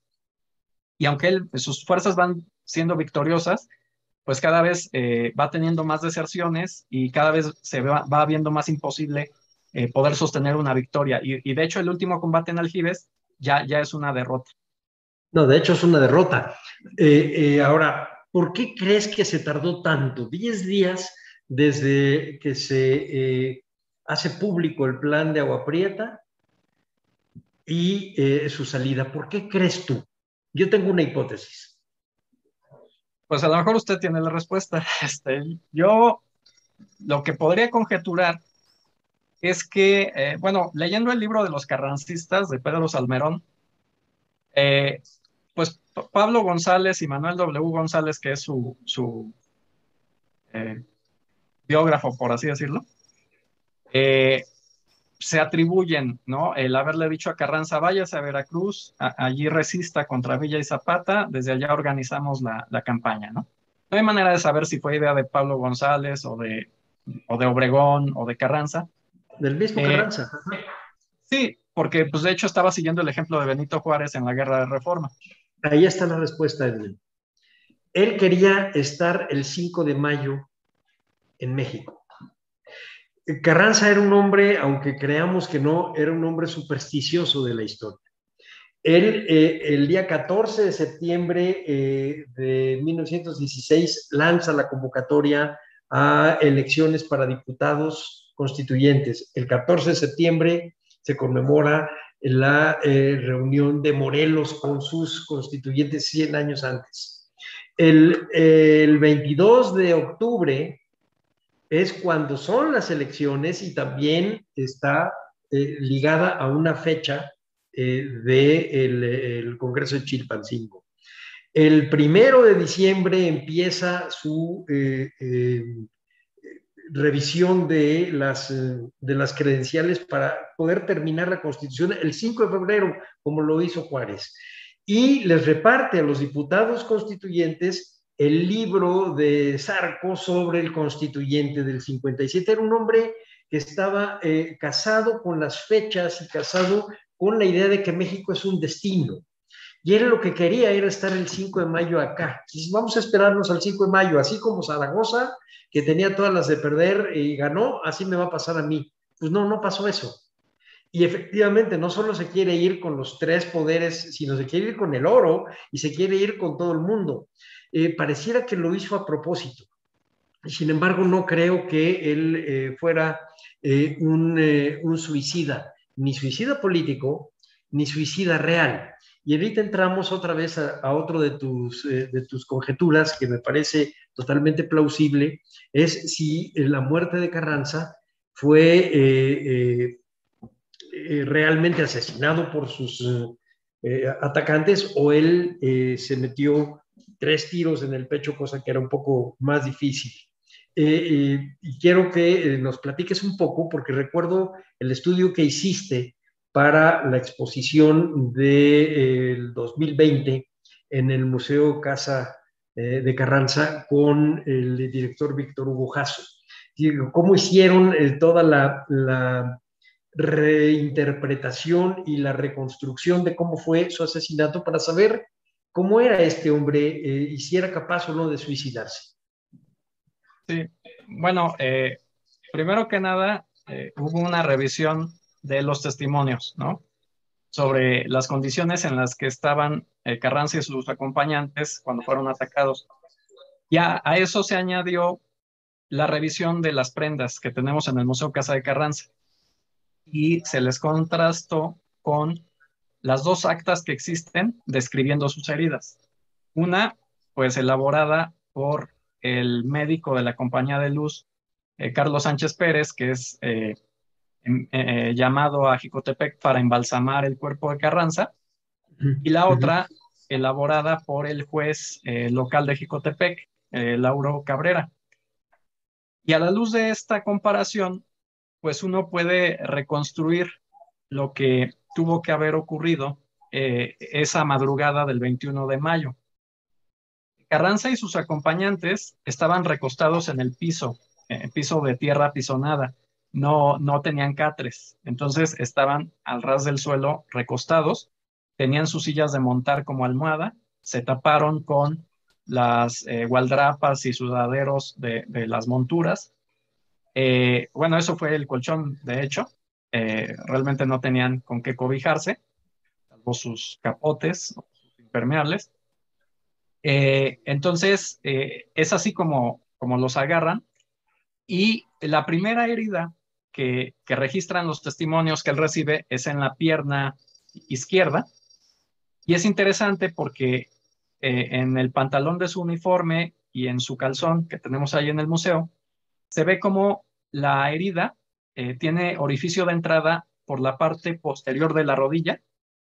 Y aunque él, sus fuerzas van siendo victoriosas, pues cada vez eh, va teniendo más deserciones y cada vez se va, va viendo más imposible eh, poder sostener una victoria. Y, y de hecho el último combate en Aljibes ya, ya es una derrota. No, de hecho es una derrota. Eh, eh, ahora, ¿por qué crees que se tardó tanto? Diez días desde que se eh, hace público el plan de Agua Prieta y eh, su salida. ¿Por qué crees tú? Yo tengo una hipótesis. Pues a lo mejor usted tiene la respuesta. Este, yo lo que podría conjeturar es que, eh, bueno, leyendo el libro de los carrancistas de Pedro Salmerón, eh, pues Pablo González y Manuel W. González, que es su, su eh, biógrafo, por así decirlo, eh, se atribuyen, ¿no? El haberle dicho a Carranza, váyase a Veracruz, a, allí resista contra Villa y Zapata, desde allá organizamos la, la campaña, ¿no? No hay manera de saber si fue idea de Pablo González o de, o de Obregón o de Carranza. Del mismo Eh, Carranza. sí, porque pues de hecho estaba siguiendo el ejemplo de Benito Juárez en la Guerra de Reforma. Ahí está la respuesta, Edwin. Él quería estar el cinco de mayo en México. Carranza era un hombre, aunque creamos que no, era un hombre supersticioso de la historia. Él, eh, el día catorce de septiembre eh, de mil novecientos dieciséis, lanza la convocatoria a elecciones para diputados constituyentes. El catorce de septiembre se conmemora la eh, reunión de Morelos con sus constituyentes cien años antes. El, eh, el veintidós de octubre es cuando son las elecciones y también está eh, ligada a una fecha eh, del de el Congreso de Chilpancingo. El primero de diciembre empieza su eh, eh, revisión de las, de las credenciales para poder terminar la Constitución el cinco de febrero, como lo hizo Juárez. Y les reparte a los diputados constituyentes el libro de Zarco sobre el constituyente del cincuenta y siete. Era un hombre que estaba eh, casado con las fechas y casado con la idea de que México es un destino. Y él lo que quería era estar el cinco de mayo acá. Dice, vamos a esperarnos al cinco de mayo, así como Zaragoza, que tenía todas las de perder y ganó, así me va a pasar a mí. Pues no, no pasó eso. Y efectivamente, no solo se quiere ir con los tres poderes, sino se quiere ir con el oro y se quiere ir con todo el mundo. Eh, pareciera que lo hizo a propósito. Sin embargo, no creo que él eh, fuera eh, un, eh, un suicida, ni suicida político, ni suicida real. Y ahorita entramos otra vez a, a otro de tus, eh, de tus conjeturas que me parece totalmente plausible, es si la muerte de Carranza fue eh, eh, eh, realmente asesinado por sus eh, atacantes o él eh, se metió tres tiros en el pecho, cosa que era un poco más difícil. Eh, eh, y quiero que eh, nos platiques un poco, porque recuerdo el estudio que hiciste para la exposición del dos mil veinte en el Museo Casa eh, de Carranza con el director Víctor Hugo Jasso. ¿Cómo hicieron eh, toda la, la reinterpretación y la reconstrucción de cómo fue su asesinato para saber cómo era este hombre eh, y si era capaz o no de suicidarse? Sí, bueno, eh, primero que nada, eh, hubo una revisión de los testimonios, ¿no? Sobre las condiciones en las que estaban eh, Carranza y sus acompañantes cuando fueron atacados. Ya a eso se añadió la revisión de las prendas que tenemos en el Museo Casa de Carranza y se les contrastó con las dos actas que existen describiendo sus heridas. Una, pues elaborada por el médico de la Compañía de Luz, eh, Carlos Sánchez Pérez, que es eh, eh, llamado a Jicotepec para embalsamar el cuerpo de Carranza, y la otra, elaborada por el juez eh, local de Jicotepec, eh, Lauro Cabrera. Y a la luz de esta comparación, pues uno puede reconstruir lo que tuvo que haber ocurrido eh, esa madrugada del veintiuno de mayo. Carranza y sus acompañantes estaban recostados en el piso, eh, piso de tierra pisonada, no, no tenían catres, entonces estaban al ras del suelo recostados, tenían sus sillas de montar como almohada, se taparon con las eh, gualdrapas y sudaderos de, de las monturas. Eh, bueno, eso fue el colchón, de hecho, eh, realmente no tenían con qué cobijarse, salvo sus capotes, sus impermeables. Eh, entonces, eh, es así como, como los agarran. Y la primera herida que, que registran los testimonios que él recibe es en la pierna izquierda. Y es interesante porque eh, en el pantalón de su uniforme y en su calzón que tenemos ahí en el museo, se ve como la herida eh, tiene orificio de entrada por la parte posterior de la rodilla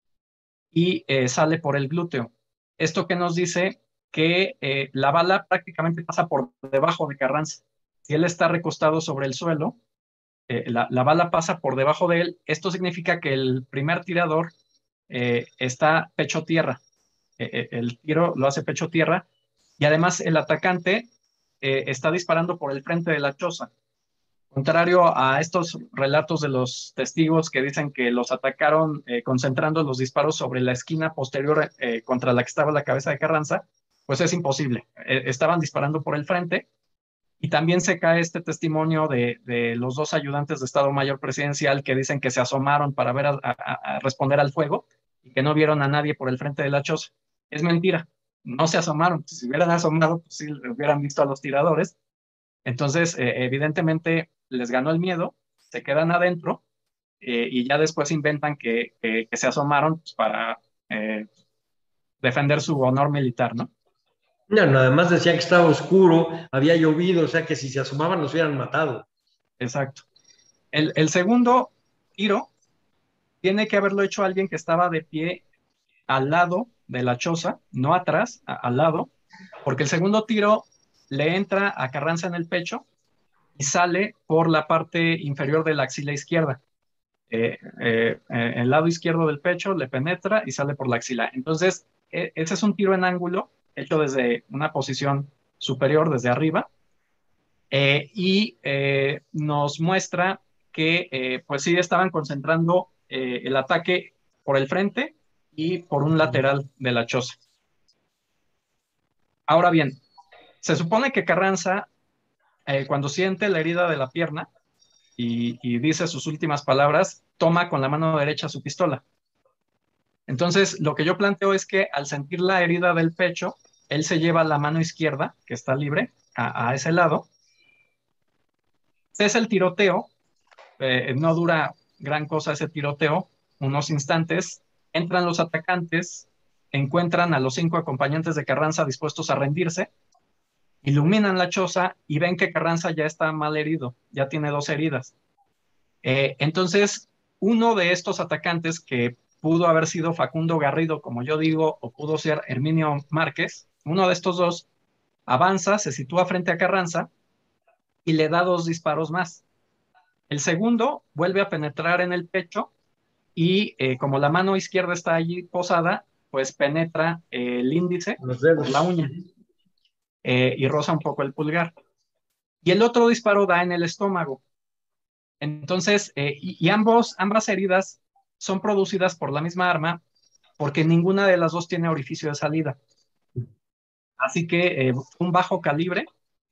y eh, sale por el glúteo. Esto que nos dice que eh, la bala prácticamente pasa por debajo de Carranza. Si él está recostado sobre el suelo, eh, la, la bala pasa por debajo de él. Esto significa que el primer tirador eh, está pecho tierra. Eh, el tiro lo hace pecho tierra y además el atacante eh, está disparando por el frente de la choza. Contrario a estos relatos de los testigos que dicen que los atacaron eh, concentrando los disparos sobre la esquina posterior eh, contra la que estaba la cabeza de Carranza, pues es imposible. Eh, estaban disparando por el frente y también se cae este testimonio de, de los dos ayudantes de Estado Mayor Presidencial que dicen que se asomaron para ver a, a, a responder al fuego y que no vieron a nadie por el frente de la choza. Es mentira, no se asomaron. Si se hubieran asomado, pues sí, hubieran visto a los tiradores. Entonces, eh, evidentemente, les ganó el miedo, se quedan adentro eh, y ya después inventan que, que, que se asomaron pues, para eh, defender su honor militar, ¿no? No, no, además decían que estaba oscuro, había llovido, o sea que si se asomaban los hubieran matado. Exacto. El, el segundo tiro tiene que haberlo hecho alguien que estaba de pie al lado de la choza, no atrás, a, al lado, porque el segundo tiro le entra a Carranza en el pecho y sale por la parte inferior de la axila izquierda. Eh, eh, eh, el lado izquierdo del pecho le penetra y sale por la axila. Entonces, eh, ese es un tiro en ángulo hecho desde una posición superior, desde arriba, eh, y eh, nos muestra que eh, pues sí estaban concentrando eh, el ataque por el frente y por un lateral de la choza. Ahora bien, se supone que Carranza, eh, cuando siente la herida de la pierna y, y dice sus últimas palabras, toma con la mano derecha su pistola. Entonces, lo que yo planteo es que al sentir la herida del pecho, él se lleva la mano izquierda, que está libre, a, a ese lado. Cesa el tiroteo, eh, no dura gran cosa ese tiroteo, unos instantes, entran los atacantes, encuentran a los cinco acompañantes de Carranza dispuestos a rendirse, iluminan la choza y ven que Carranza ya está mal herido, ya tiene dos heridas. Eh, entonces, uno de estos atacantes, que pudo haber sido Facundo Garrido, como yo digo, o pudo ser Herminio Márquez, uno de estos dos avanza, se sitúa frente a Carranza y le da dos disparos más. El segundo vuelve a penetrar en el pecho y eh, como la mano izquierda está allí posada, pues penetra eh, el índice por la uña eh, y roza un poco el pulgar. Y el otro disparo da en el estómago. Entonces, eh, y, y ambos, ambas heridas son producidas por la misma arma porque ninguna de las dos tiene orificio de salida. Así que eh, un bajo calibre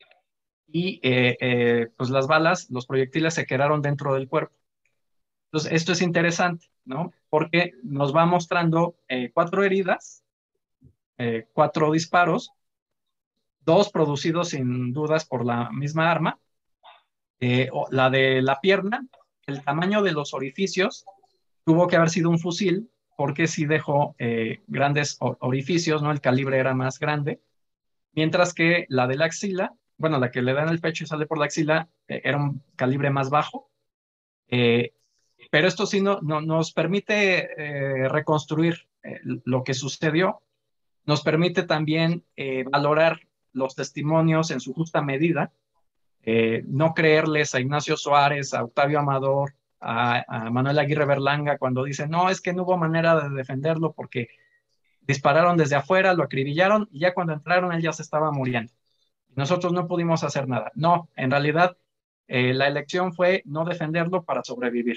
y eh, eh, pues las balas, los proyectiles se quedaron dentro del cuerpo. Entonces, esto es interesante, ¿no? Porque nos va mostrando eh, cuatro heridas, eh, cuatro disparos, dos producidos sin dudas por la misma arma. Eh, la de la pierna, el tamaño de los orificios tuvo que haber sido un fusil, porque sí dejó eh, grandes orificios, ¿no? El calibre era más grande. Mientras que la de la axila, bueno, la que le da en el pecho y sale por la axila, eh, era un calibre más bajo. Eh, pero esto sí no, no, nos permite eh, reconstruir eh, lo que sucedió, nos permite también eh, valorar los testimonios en su justa medida, eh, no creerles a Ignacio Suárez, a Octavio Amador, a, a Manuel Aguirre Berlanga cuando dicen, no, es que no hubo manera de defenderlo porque dispararon desde afuera, lo acribillaron y ya cuando entraron él ya se estaba muriendo. Nosotros no pudimos hacer nada. No, en realidad eh, la elección fue no defenderlo para sobrevivir.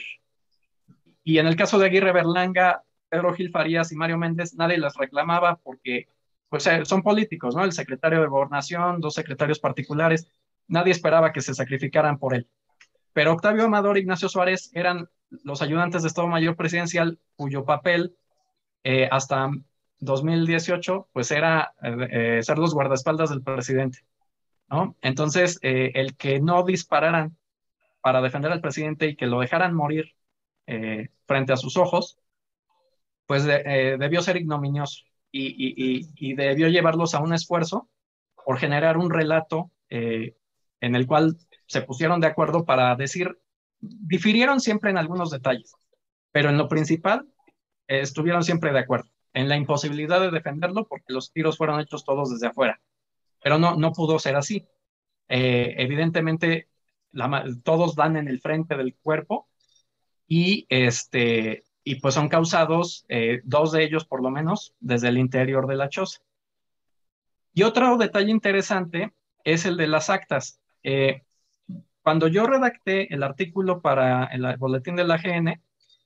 Y en el caso de Aguirre Berlanga, Pedro Gil Farías y Mario Méndez, nadie les reclamaba porque pues, son políticos, ¿no? El secretario de Gobernación, dos secretarios particulares, nadie esperaba que se sacrificaran por él. Pero Octavio Amador e Ignacio Suárez eran los ayudantes de Estado Mayor Presidencial cuyo papel eh, hasta dos mil dieciocho pues era eh, ser los guardaespaldas del presidente, ¿no? Entonces, eh, el que no dispararan para defender al presidente y que lo dejaran morir eh, frente a sus ojos, pues de, eh, debió ser ignominioso y, y, y, y debió llevarlos a un esfuerzo por generar un relato eh, en el cual se pusieron de acuerdo para decir, difirieron siempre en algunos detalles, pero en lo principal eh, estuvieron siempre de acuerdo, en la imposibilidad de defenderlo porque los tiros fueron hechos todos desde afuera, pero no, no pudo ser así. Eh, evidentemente, la, todos dan en el frente del cuerpo y, este, y pues son causados, eh, dos de ellos por lo menos, desde el interior de la choza. Y otro detalle interesante es el de las actas. Eh, cuando yo redacté el artículo para el boletín de la G N,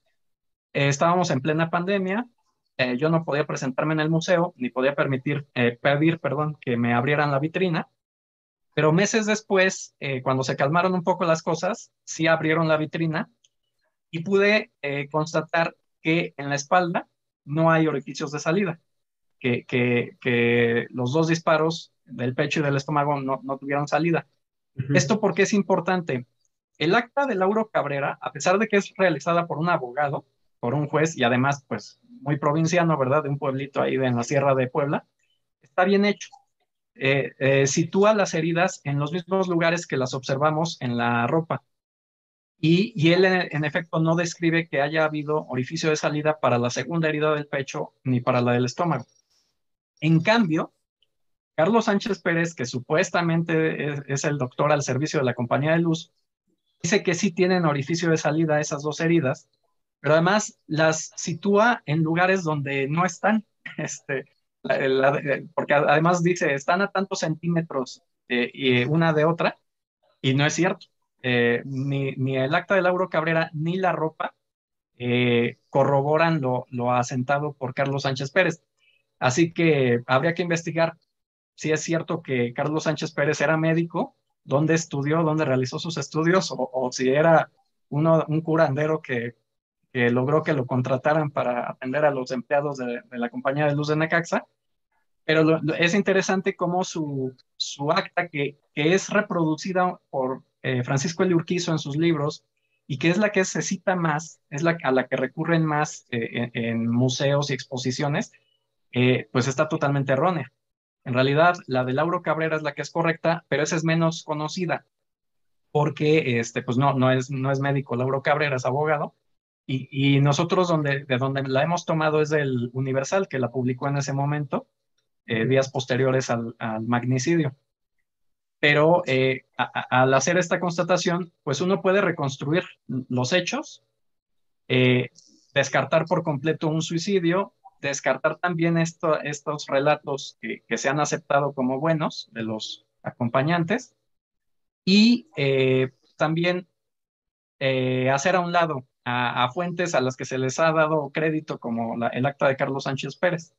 eh, estábamos en plena pandemia, eh, yo no podía presentarme en el museo, ni podía permitir, eh, pedir, perdón, que me abrieran la vitrina, pero meses después, eh, cuando se calmaron un poco las cosas, sí abrieron la vitrina y pude eh, constatar que en la espalda no hay orificios de salida, que, que, que los dos disparos del pecho y del estómago no, no tuvieron salida. Uh-huh. ¿Esto por qué es importante? El acta de Lauro Cabrera, a pesar de que es realizada por un abogado, por un juez y además, pues, muy provinciano, ¿verdad? De un pueblito ahí de, en la Sierra de Puebla, está bien hecho. Eh, eh, sitúa las heridas en los mismos lugares que las observamos en la ropa. Y, y él, en, en efecto, no describe que haya habido orificio de salida para la segunda herida del pecho ni para la del estómago. En cambio, Carlos Sánchez Pérez, que supuestamente es, es el doctor al servicio de la compañía de luz, dice que sí tienen orificio de salida esas dos heridas, pero además las sitúa en lugares donde no están, este, la, la, porque además dice, están a tantos centímetros eh, y una de otra, y no es cierto. Eh, ni, ni el acta de Lauro Cabrera ni la ropa eh, corroboran lo, lo asentado por Carlos Sánchez Pérez. Así que habría que investigar si es cierto que Carlos Sánchez Pérez era médico, dónde estudió, dónde realizó sus estudios, o, o si era uno, un curandero que, que logró que lo contrataran para atender a los empleados de, de la compañía de luz de Necaxa. Pero lo, lo, es interesante cómo su, su acta, que, que es reproducida por eh, Francisco L. Urquizo en sus libros, y que es la que se cita más, es la a la que recurren más eh, en, en museos y exposiciones, eh, pues está totalmente errónea. En realidad, la de Lauro Cabrera es la que es correcta, pero esa es menos conocida, porque este, pues no, no, es, no es médico, Lauro Cabrera es abogado, y, y nosotros donde, de donde la hemos tomado es del Universal, que la publicó en ese momento, eh, días posteriores al, al magnicidio. Pero eh, a, a, al hacer esta constatación, pues uno puede reconstruir los hechos, eh, descartar por completo un suicidio, descartar también esto, estos relatos que, que se han aceptado como buenos de los acompañantes y eh, también eh, hacer a un lado a, a fuentes a las que se les ha dado crédito como la, el acta de Carlos Sánchez Pérez.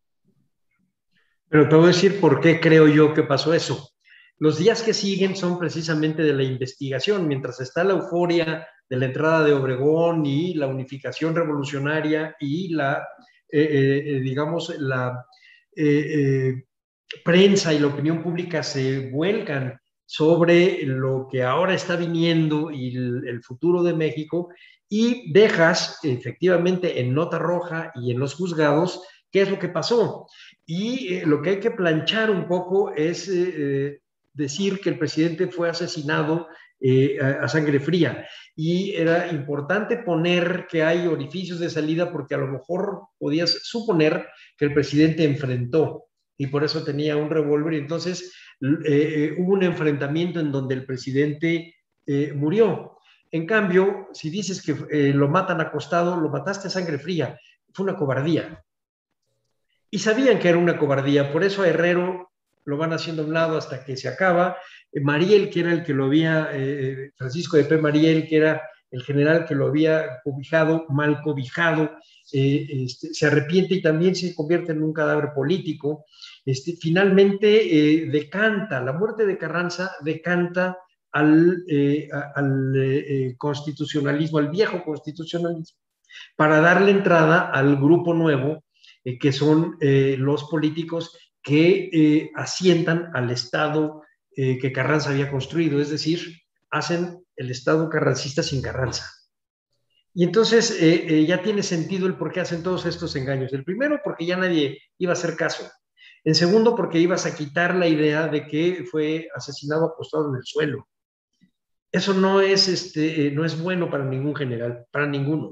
Pero te voy a decir por qué creo yo que pasó eso. Los días que siguen son precisamente de la investigación, mientras está la euforia de la entrada de Obregón y la unificación revolucionaria y la, eh, eh, digamos, la eh, eh, prensa y la opinión pública se vuelcan sobre lo que ahora está viniendo y el, el futuro de México, y dejas efectivamente en nota roja y en los juzgados qué es lo que pasó. Y eh, lo que hay que planchar un poco es eh, decir que el presidente fue asesinado eh, a, a sangre fría. Y era importante poner que hay orificios de salida porque a lo mejor podías suponer que el presidente enfrentó y por eso tenía un revólver. Y entonces eh, hubo un enfrentamiento en donde el presidente eh, murió. En cambio, si dices que eh, lo matan acostado, lo mataste a sangre fría. Fue una cobardía. Y sabían que era una cobardía, por eso a Herrero lo van haciendo a un lado hasta que se acaba. Eh, Mariel, que era el que lo había, eh, Francisco de P. Mariel, que era el general que lo había cobijado, mal cobijado, eh, este, se arrepiente y también se convierte en un cadáver político. Este, finalmente eh, decanta, la muerte de Carranza decanta al, eh, al eh, constitucionalismo, al viejo constitucionalismo, para darle entrada al grupo nuevo, Eh, que son eh, los políticos que eh, asientan al Estado eh, que Carranza había construido, es decir, hacen el Estado carrancista sin Carranza. Y entonces eh, eh, ya tiene sentido el por qué hacen todos estos engaños. El primero, porque ya nadie iba a hacer caso. En segundo, porque ibas a quitar la idea de que fue asesinado acostado en el suelo. Eso no es, este, eh, no es bueno para ningún general, para ninguno.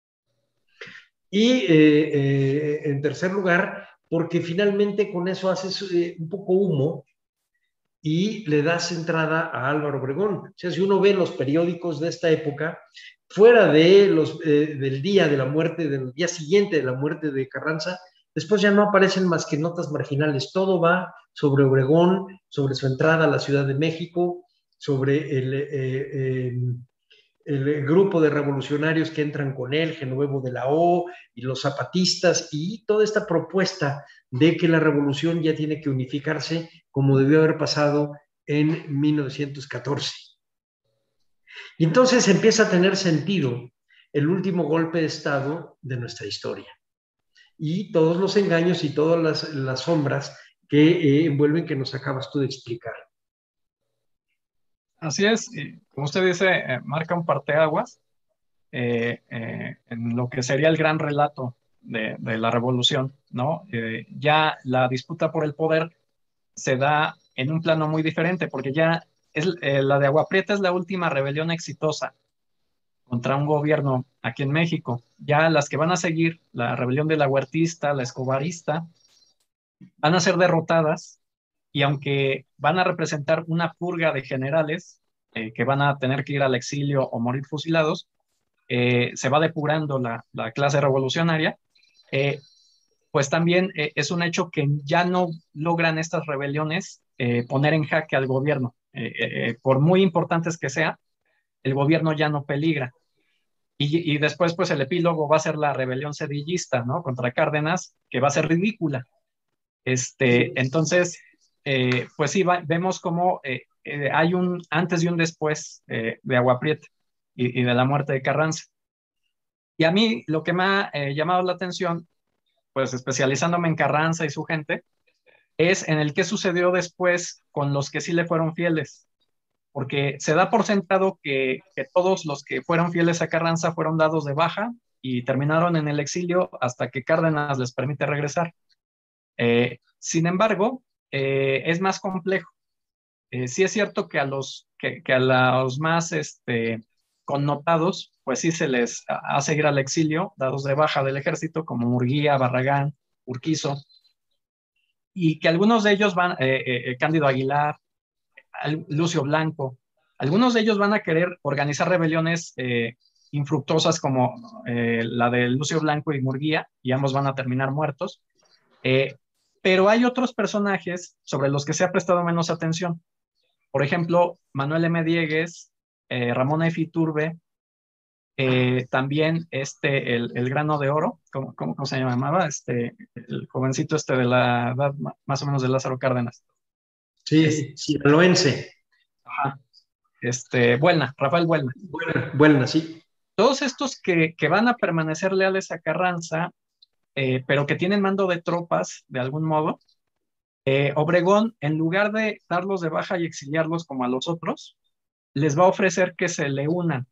Y eh, eh, en tercer lugar, porque finalmente con eso haces eh, un poco humo y le das entrada a Álvaro Obregón. O sea, si uno ve los periódicos de esta época, fuera de los, eh, del día de la muerte, del día siguiente de la muerte de Carranza, después ya no aparecen más que notas marginales. Todo va sobre Obregón, sobre su entrada a la Ciudad de México, sobre el, eh, eh, el grupo de revolucionarios que entran con él, Genuevo de la O y los zapatistas, y toda esta propuesta de que la revolución ya tiene que unificarse como debió haber pasado en mil novecientos catorce. Y entonces empieza a tener sentido el último golpe de Estado de nuestra historia. Y todos los engaños y todas las, las sombras que eh, envuelven, que nos acabas tú de explicar. Así es, y como usted dice, eh, marca un parteaguas eh, eh, en lo que sería el gran relato de, de la revolución, ¿no? Eh, ya la disputa por el poder se da en un plano muy diferente, porque ya es, eh, la de Agua Prieta es la última rebelión exitosa contra un gobierno aquí en México. Ya las que van a seguir, la rebelión de la Huertista, la Escobarista, van a ser derrotadas, y aunque van a representar una purga de generales eh, que van a tener que ir al exilio o morir fusilados, eh, se va depurando la, la clase revolucionaria, eh, pues también eh, es un hecho que ya no logran estas rebeliones eh, poner en jaque al gobierno. Eh, eh, por muy importantes que sea, el gobierno ya no peligra. Y, y después, pues el epílogo va a ser la rebelión sedillista, ¿no? Contra Cárdenas, que va a ser ridícula. Este, entonces, eh, pues sí, va, vemos cómo eh, eh, hay un antes y un después eh, de Agua Prieta y, y de la muerte de Carranza. Y a mí lo que me ha eh, llamado la atención, pues especializándome en Carranza y su gente, es en el qué sucedió después con los que sí le fueron fieles. Porque se da por sentado que, que todos los que fueron fieles a Carranza fueron dados de baja y terminaron en el exilio hasta que Cárdenas les permite regresar. Eh, sin embargo, eh, es más complejo. Eh, sí es cierto que a los, que, que a los más este, connotados, pues sí se les hace ir al exilio, dados de baja del ejército, como Murguía, Barragán, Urquizo, y que algunos de ellos van, eh, eh, Cándido Aguilar, Lucio Blanco, algunos de ellos van a querer organizar rebeliones eh, infructuosas como eh, la de Lucio Blanco y Murguía, y ambos van a terminar muertos. Eh, pero hay otros personajes sobre los que se ha prestado menos atención. Por ejemplo, Manuel M. Diegues, eh, Ramón F. Iturbe, eh, también este, el, el Grano de Oro, ¿cómo, cómo, cómo se llamaba? Este, el jovencito este de la edad más o menos de Lázaro Cárdenas. Sí, es, sinaloense. Ajá. Este, Buelna, Rafael Buelna. Buelna, Buelna, sí. Todos estos que, que van a permanecer leales a Carranza, eh, pero que tienen mando de tropas, de algún modo, eh, Obregón, en lugar de darlos de baja y exiliarlos como a los otros, les va a ofrecer que se le unan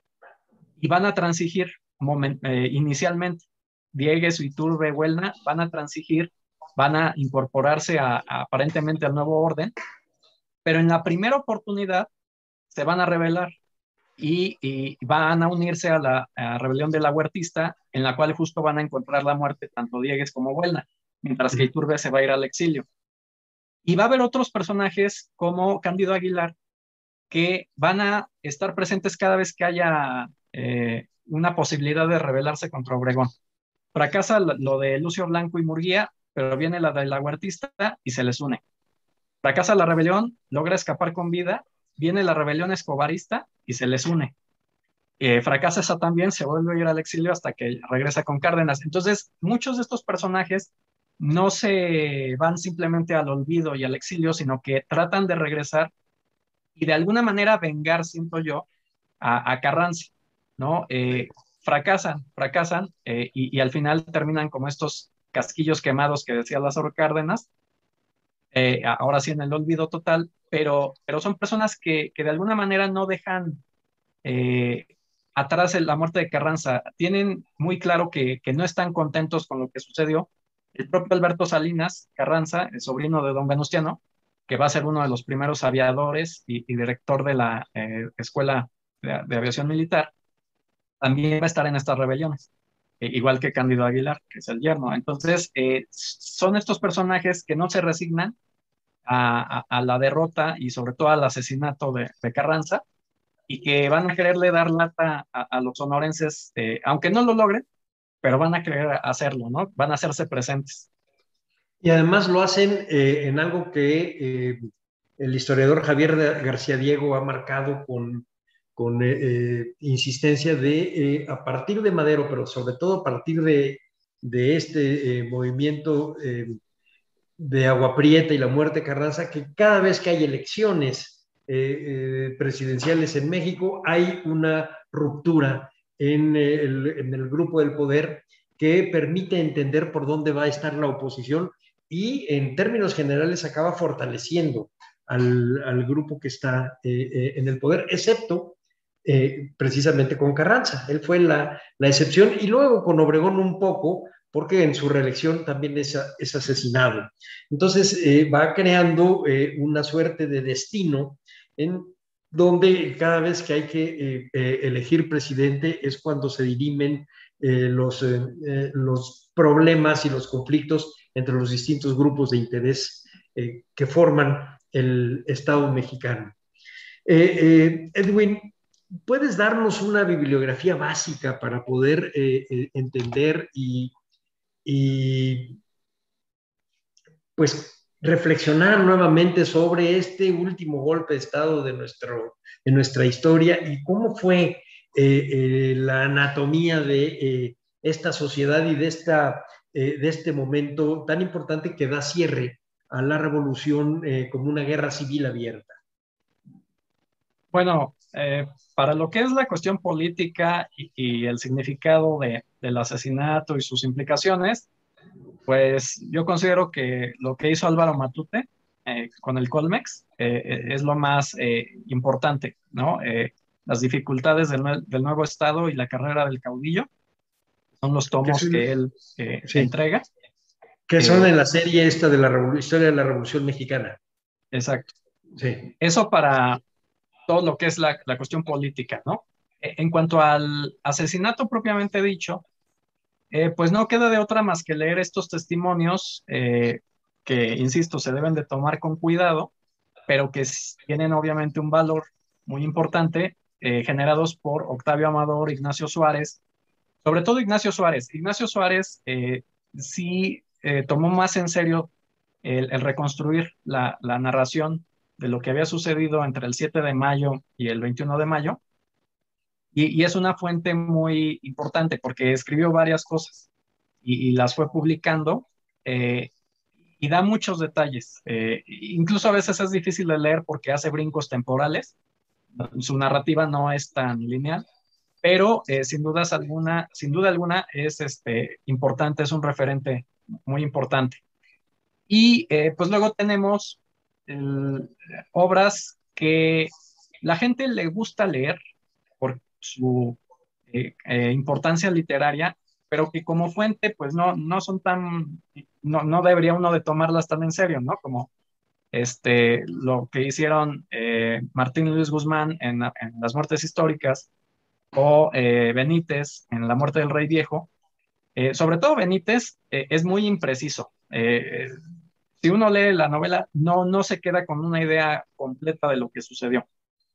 y van a transigir moment, eh, inicialmente. Diegues, Iturbe, Buelna van a transigir, van a incorporarse a, a, aparentemente al nuevo orden, pero en la primera oportunidad se van a rebelar y, y van a unirse a la a rebelión de la Huertista, en la cual justo van a encontrar la muerte tanto Diegues como Buelna, mientras que Iturbe se va a ir al exilio. Y va a haber otros personajes como Cándido Aguilar que van a estar presentes cada vez que haya eh, una posibilidad de rebelarse contra Obregón. Fracasa lo de Lucio Blanco y Murguía, pero viene la de la Huertista y se les une. Fracasa la rebelión, logra escapar con vida, viene la rebelión escobarista y se les une. Eh, fracasa esa también, se vuelve a ir al exilio hasta que regresa con Cárdenas. Entonces, muchos de estos personajes no se van simplemente al olvido y al exilio, sino que tratan de regresar y de alguna manera vengar, siento yo, a, a Carranza, ¿no? Eh, fracasan, fracasan eh, y, y al final terminan como estos casquillos quemados que decía Lázaro Cárdenas, eh, ahora sí en el olvido total, pero, pero son personas que, que de alguna manera no dejan eh, atrás la muerte de Carranza, tienen muy claro que, que no están contentos con lo que sucedió. El propio Alberto Salinas Carranza, el sobrino de don Venustiano, que va a ser uno de los primeros aviadores y, y director de la eh, Escuela de, de Aviación Militar, también va a estar en estas rebeliones, eh, igual que Cándido Aguilar, que es el yerno. Entonces, eh, son estos personajes que no se resignan a, a, a la derrota y sobre todo al asesinato de, de Carranza, y que van a quererle dar lata a, a los sonorenses, eh, aunque no lo logren, pero van a querer hacerlo, ¿no? Van a hacerse presentes. Y además lo hacen eh, en algo que eh, el historiador Javier García Diego ha marcado con, con eh, eh, insistencia de, eh, a partir de Madero, pero sobre todo a partir de, de este eh, movimiento eh, de Agua Prieta y la muerte de Carranza, que cada vez que hay elecciones eh, eh, presidenciales en México hay una ruptura en el, en el grupo del poder que permite entender por dónde va a estar la oposición y en términos generales acaba fortaleciendo al, al grupo que está eh, eh, en el poder, excepto eh, precisamente con Carranza. Él fue la, la excepción, y luego con Obregón un poco, porque en su reelección también es, es asesinado. Entonces eh, va creando eh, una suerte de destino en donde cada vez que hay que eh, eh, elegir presidente es cuando se dirimen eh, los, eh, eh, los problemas y los conflictos entre los distintos grupos de interés eh, que forman el Estado mexicano. Eh, eh, Edwin, ¿puedes darnos una bibliografía básica para poder eh, eh, entender y, y pues reflexionar nuevamente sobre este último golpe de Estado de, nuestro, de nuestra historia y cómo fue eh, eh, la anatomía de eh, esta sociedad y de, esta, eh, de este momento tan importante que da cierre a la revolución eh, como una guerra civil abierta? Bueno, eh, para lo que es la cuestión política y, y el significado de, del asesinato y sus implicaciones, pues yo considero que lo que hizo Álvaro Matute eh, con el Colmex eh, es lo más eh, importante, ¿no? Eh, las dificultades del, del nuevo Estado y la carrera del caudillo son los tomos que, que él eh, sí. entrega. Que son eh, en la serie esta de la historia de la Revolución Mexicana. Exacto. Sí. Eso para todo lo que es la, la cuestión política, ¿no? En cuanto al asesinato propiamente dicho, Eh, pues no queda de otra más que leer estos testimonios eh, que, insisto, se deben de tomar con cuidado, pero que tienen obviamente un valor muy importante, eh, generados por Octavio Amador, Ignacio Suárez, sobre todo Ignacio Suárez. Ignacio Suárez eh, sí eh, tomó más en serio el, el reconstruir la, la narración de lo que había sucedido entre el siete de mayo y el veintiuno de mayo, Y, y es una fuente muy importante porque escribió varias cosas y, y las fue publicando eh, y da muchos detalles. Eh, incluso a veces es difícil de leer porque hace brincos temporales. Su narrativa no es tan lineal, pero eh, sin, dudas alguna, sin duda alguna es este, importante, es un referente muy importante. Y eh, pues luego tenemos el, obras que la gente le gusta leer por su eh, eh, importancia literaria, pero que como fuente pues no, no son tan, no, no debería uno de tomarlas tan en serio, ¿no? Como este, lo que hicieron eh, Martín Luis Guzmán en, en Las Muertes Históricas o eh, Benítez en La Muerte del Rey Viejo. Eh, sobre todo Benítez eh, es muy impreciso. Eh, si uno lee la novela, no, no se queda con una idea completa de lo que sucedió.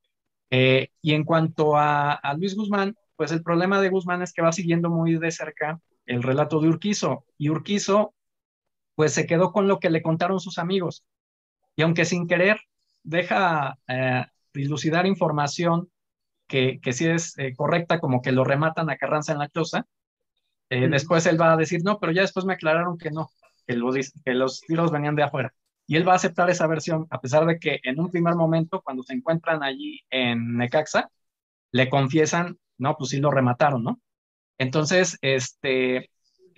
Eh, y en cuanto a, a Luis Guzmán, pues el problema de Guzmán es que va siguiendo muy de cerca el relato de Urquizo, y Urquizo pues se quedó con lo que le contaron sus amigos, y aunque sin querer deja eh, dilucidar información que, que sí es eh, correcta, como que lo rematan a Carranza en la choza, eh, mm. después él va a decir, no, pero ya después me aclararon que no, que los, que los tiros venían de afuera. Y él va a aceptar esa versión, a pesar de que en un primer momento, cuando se encuentran allí en Necaxa, le confiesan, no, pues sí lo remataron, ¿no? Entonces, este,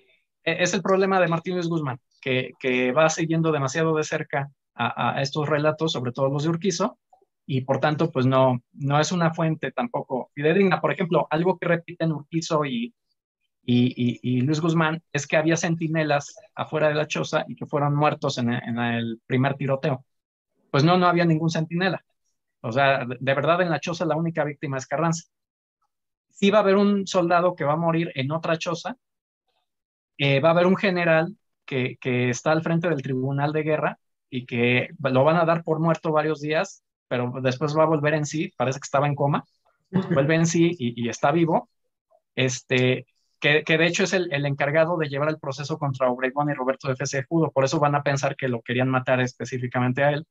es el problema de Martín Luis Guzmán, que, que va siguiendo demasiado de cerca a, a estos relatos, sobre todo los de Urquizo, y por tanto, pues no, no es una fuente tampoco fidedigna. Por ejemplo, algo que repiten Urquizo y, y, y, y Luis Guzmán es que había centinelas afuera de la choza y que fueron muertos en el, en el primer tiroteo. Pues no, no había ningún centinela. O sea, de, de verdad en la choza la única víctima es Carranza. Sí va a haber un soldado que va a morir en otra choza, eh, va a haber un general que, que está al frente del tribunal de guerra y que lo van a dar por muerto varios días, pero después va a volver en sí, parece que estaba en coma, vuelve en sí y, y está vivo, este, que, que de hecho es el, el encargado de llevar el proceso contra Obregón y Roberto de F C Judo, por eso van a pensar que lo querían matar específicamente a él.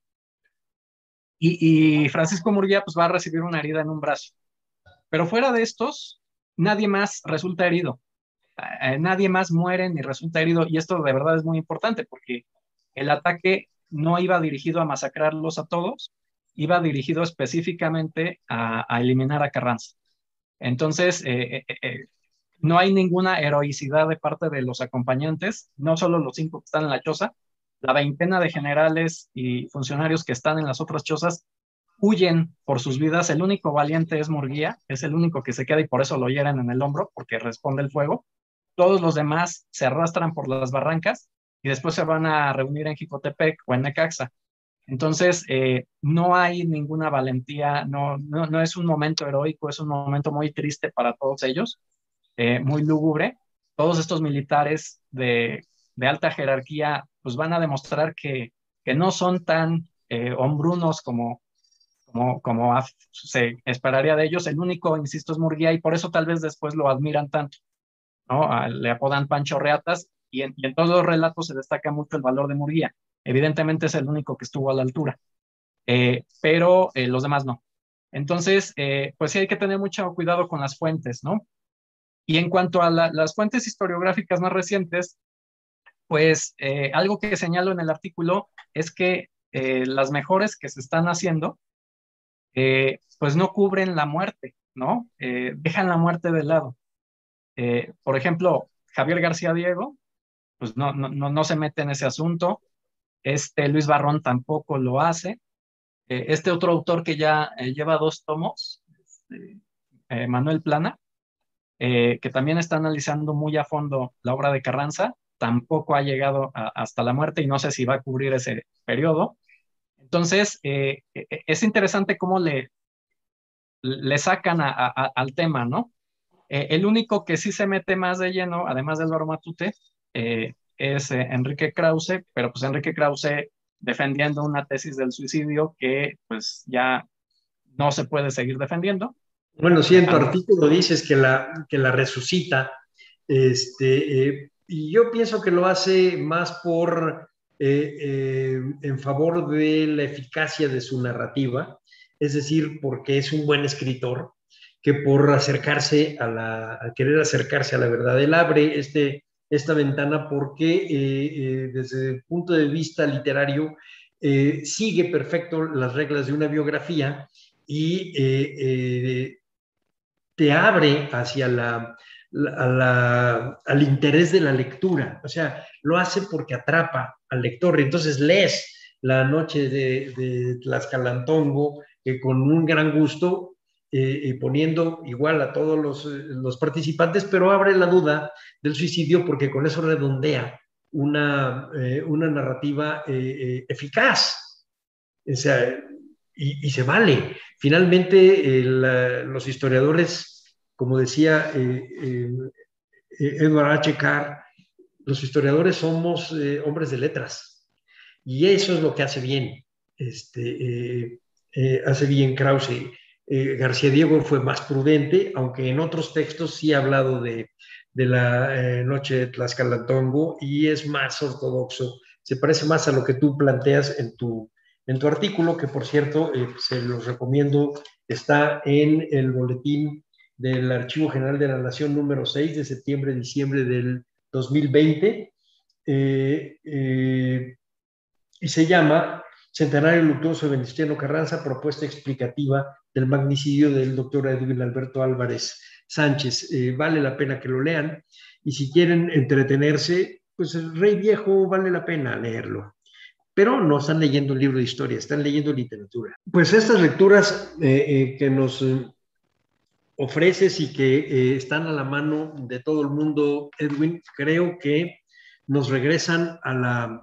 Y, y Francisco Murguía pues va a recibir una herida en un brazo. Pero fuera de estos, nadie más resulta herido. Eh, nadie más muere ni resulta herido, y esto de verdad es muy importante porque el ataque no iba dirigido a masacrarlos a todos, iba dirigido específicamente a, a eliminar a Carranza. Entonces, eh, eh, eh, no hay ninguna heroicidad de parte de los acompañantes, no solo los cinco que están en la choza, la veintena de generales y funcionarios que están en las otras chozas huyen por sus vidas. El único valiente es Murguía, es el único que se queda y por eso lo hieren en el hombro, porque responde el fuego. Todos los demás se arrastran por las barrancas y después se van a reunir en Jicotepec o en Necaxa. Entonces, eh, no hay ninguna valentía, no, no, no es un momento heroico, es un momento muy triste para todos ellos, eh, muy lúgubre. Todos estos militares de, de alta jerarquía pues van a demostrar que, que no son tan eh, hombrunos como, como, como se esperaría de ellos. El único, insisto, es Murguía y por eso tal vez después lo admiran tanto, ¿no? A, le apodan Pancho Reatas y en, y en todos los relatos se destaca mucho el valor de Murguía. Evidentemente es el único que estuvo a la altura, eh, pero eh, los demás no. Entonces, eh, pues sí hay que tener mucho cuidado con las fuentes, ¿no? Y en cuanto a la, las fuentes historiográficas más recientes, pues eh, algo que señalo en el artículo es que eh, las mejores que se están haciendo, eh, pues no cubren la muerte, ¿no? Eh, dejan la muerte de lado. Eh, por ejemplo, Javier García Diego, pues no, no, no, no se mete en ese asunto. Este Luis Barrón tampoco lo hace. Eh, este otro autor que ya eh, lleva dos tomos, este, eh, Manuel Plana, eh, que también está analizando muy a fondo la obra de Carranza, tampoco ha llegado a, hasta la muerte y no sé si va a cubrir ese periodo. Entonces, eh, es interesante cómo le, le sacan a, a, al tema, ¿no? Eh, el único que sí se mete más de lleno, además de Álvaro Matute, eh, es eh, Enrique Krause, pero pues Enrique Krause defendiendo una tesis del suicidio que pues ya no se puede seguir defendiendo. Bueno, sí, en tu artículo dices que la, que la resucita, este, eh, y yo pienso que lo hace más por, eh, eh, en favor de la eficacia de su narrativa, es decir, porque es un buen escritor, que por acercarse a la, a querer acercarse a la verdad. Él abre este, esta ventana porque eh, eh, desde el punto de vista literario eh, sigue perfecto las reglas de una biografía y eh, eh, te abre hacia la, la, la, al interés de la lectura. O sea, lo hace porque atrapa al lector. Entonces lees La noche de, de Tlaxcalantongo eh, con un gran gusto, eh, eh, poniendo igual a todos los, los participantes, pero abre la duda del suicidio porque con eso redondea una, eh, una narrativa eh, eh, eficaz. O sea, y, y se vale. Finalmente, eh, la, los historiadores, como decía eh, eh, Edward H. Carr, los historiadores somos eh, hombres de letras. Y eso es lo que hace bien. Este, eh, eh, hace bien Krause. Eh, García Diego fue más prudente, aunque en otros textos sí ha hablado de, de la eh, noche de Tlaxcalantongo y es más ortodoxo. Se parece más a lo que tú planteas en tu, en tu artículo, que por cierto, eh, se los recomiendo, está en el boletín del Archivo General de la Nación número seis de septiembre-diciembre del dos mil veinte, eh, eh, y se llama Centenario luctuoso de Venustiano Carranza, propuesta explicativa del magnicidio del doctor Edwin Alberto Álvarez Sánchez. Eh, vale la pena que lo lean, y si quieren entretenerse, pues el Rey Viejo vale la pena leerlo. Pero no están leyendo un libro de historia, están leyendo literatura. Pues estas lecturas eh, eh, que nos eh, ofreces y que eh, están a la mano de todo el mundo, Edwin, creo que nos regresan a la,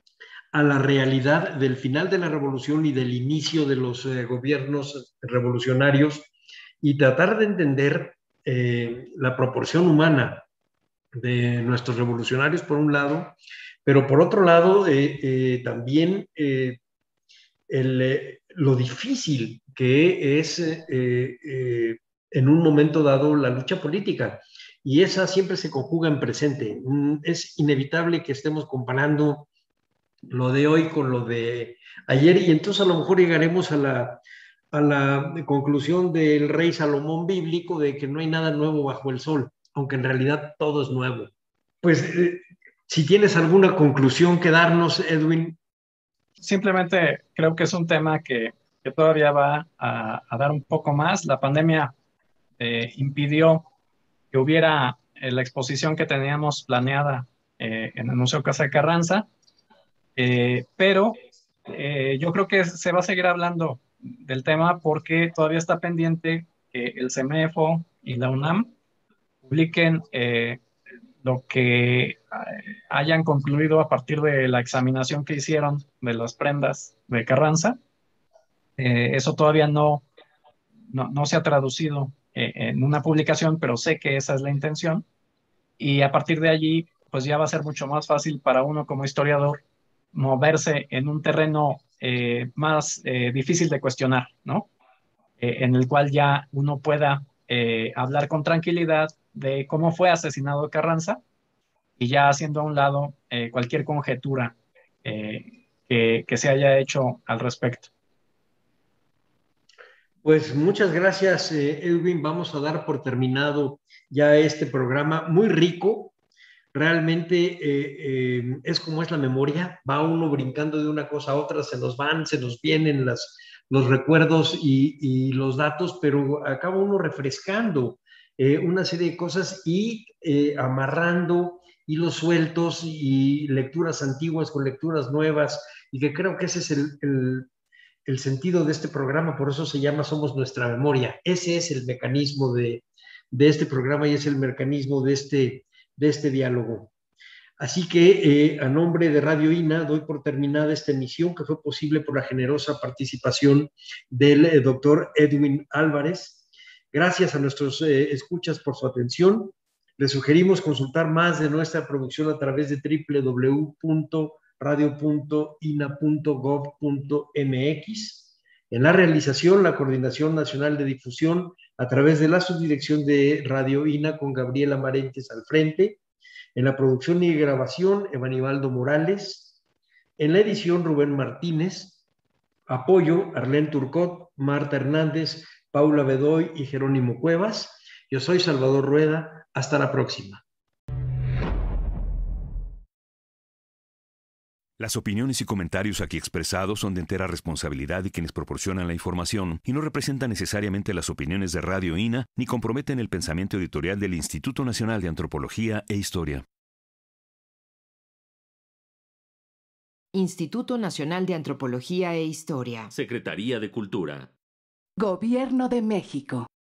a la realidad del final de la revolución y del inicio de los eh, gobiernos revolucionarios, y tratar de entender eh, la proporción humana de nuestros revolucionarios por un lado, Pero por otro lado, eh, eh, también eh, el, eh, lo difícil que es eh, eh, en un momento dado la lucha política. Y esa siempre se conjuga en presente. Es inevitable que estemos comparando lo de hoy con lo de ayer, y entonces a lo mejor llegaremos a la, a la conclusión del rey Salomón bíblico de que no hay nada nuevo bajo el sol, aunque en realidad todo es nuevo. Pues eh, si tienes alguna conclusión que darnos, Edwin. Simplemente creo que es un tema que, que todavía va a, a dar un poco más. La pandemia eh, impidió que hubiera eh, la exposición que teníamos planeada eh, en el Museo Casa de Carranza, eh, pero eh, yo creo que se va a seguir hablando del tema porque todavía está pendiente que el CEMEFO y la UNAM publiquen eh, lo que hayan concluido a partir de la examinación que hicieron de las prendas de Carranza. Eh, eso todavía no, no, no se ha traducido eh, en una publicación, pero sé que esa es la intención. Y a partir de allí, pues ya va a ser mucho más fácil para uno como historiador moverse en un terreno eh, más eh, difícil de cuestionar, ¿no? Eh, en el cual ya uno pueda eh, hablar con tranquilidad de cómo fue asesinado Carranza y ya haciendo a un lado eh, cualquier conjetura eh, que, que se haya hecho al respecto. Pues muchas gracias, eh, Edwin. Vamos a dar por terminado ya este programa muy rico. Realmente eh, eh, es como es la memoria, va uno brincando de una cosa a otra, se nos van, se nos vienen las, los recuerdos y, y los datos, pero acaba uno refrescando eh, una serie de cosas y eh, amarrando hilos sueltos y lecturas antiguas con lecturas nuevas, y que creo que ese es el, el, el sentido de este programa, por eso se llama Somos Nuestra Memoria. Ese es el mecanismo de, de este programa y es el mecanismo de este de este diálogo. Así que eh, a nombre de Radio I N A doy por terminada esta emisión, que fue posible por la generosa participación del eh, doctor Edwin Álvarez. Gracias a nuestros eh, escuchas por su atención. Les sugerimos consultar más de nuestra producción a través de doble u doble u doble u punto radio punto i n a punto gov punto m x. En la realización, la Coordinación Nacional de Difusión a través de la subdirección de Radio I N A con Gabriela Marentes al frente. En la producción y grabación, Evanibaldo Morales. En la edición, Rubén Martínez. Apoyo, Arlén Turcot, Marta Hernández, Paula Bedoy y Jerónimo Cuevas. Yo soy Salvador Rueda. Hasta la próxima. Las opiniones y comentarios aquí expresados son de entera responsabilidad de quienes proporcionan la información y no representan necesariamente las opiniones de Radio I N A ni comprometen el pensamiento editorial del Instituto Nacional de Antropología e Historia. Instituto Nacional de Antropología e Historia. Secretaría de Cultura. Gobierno de México.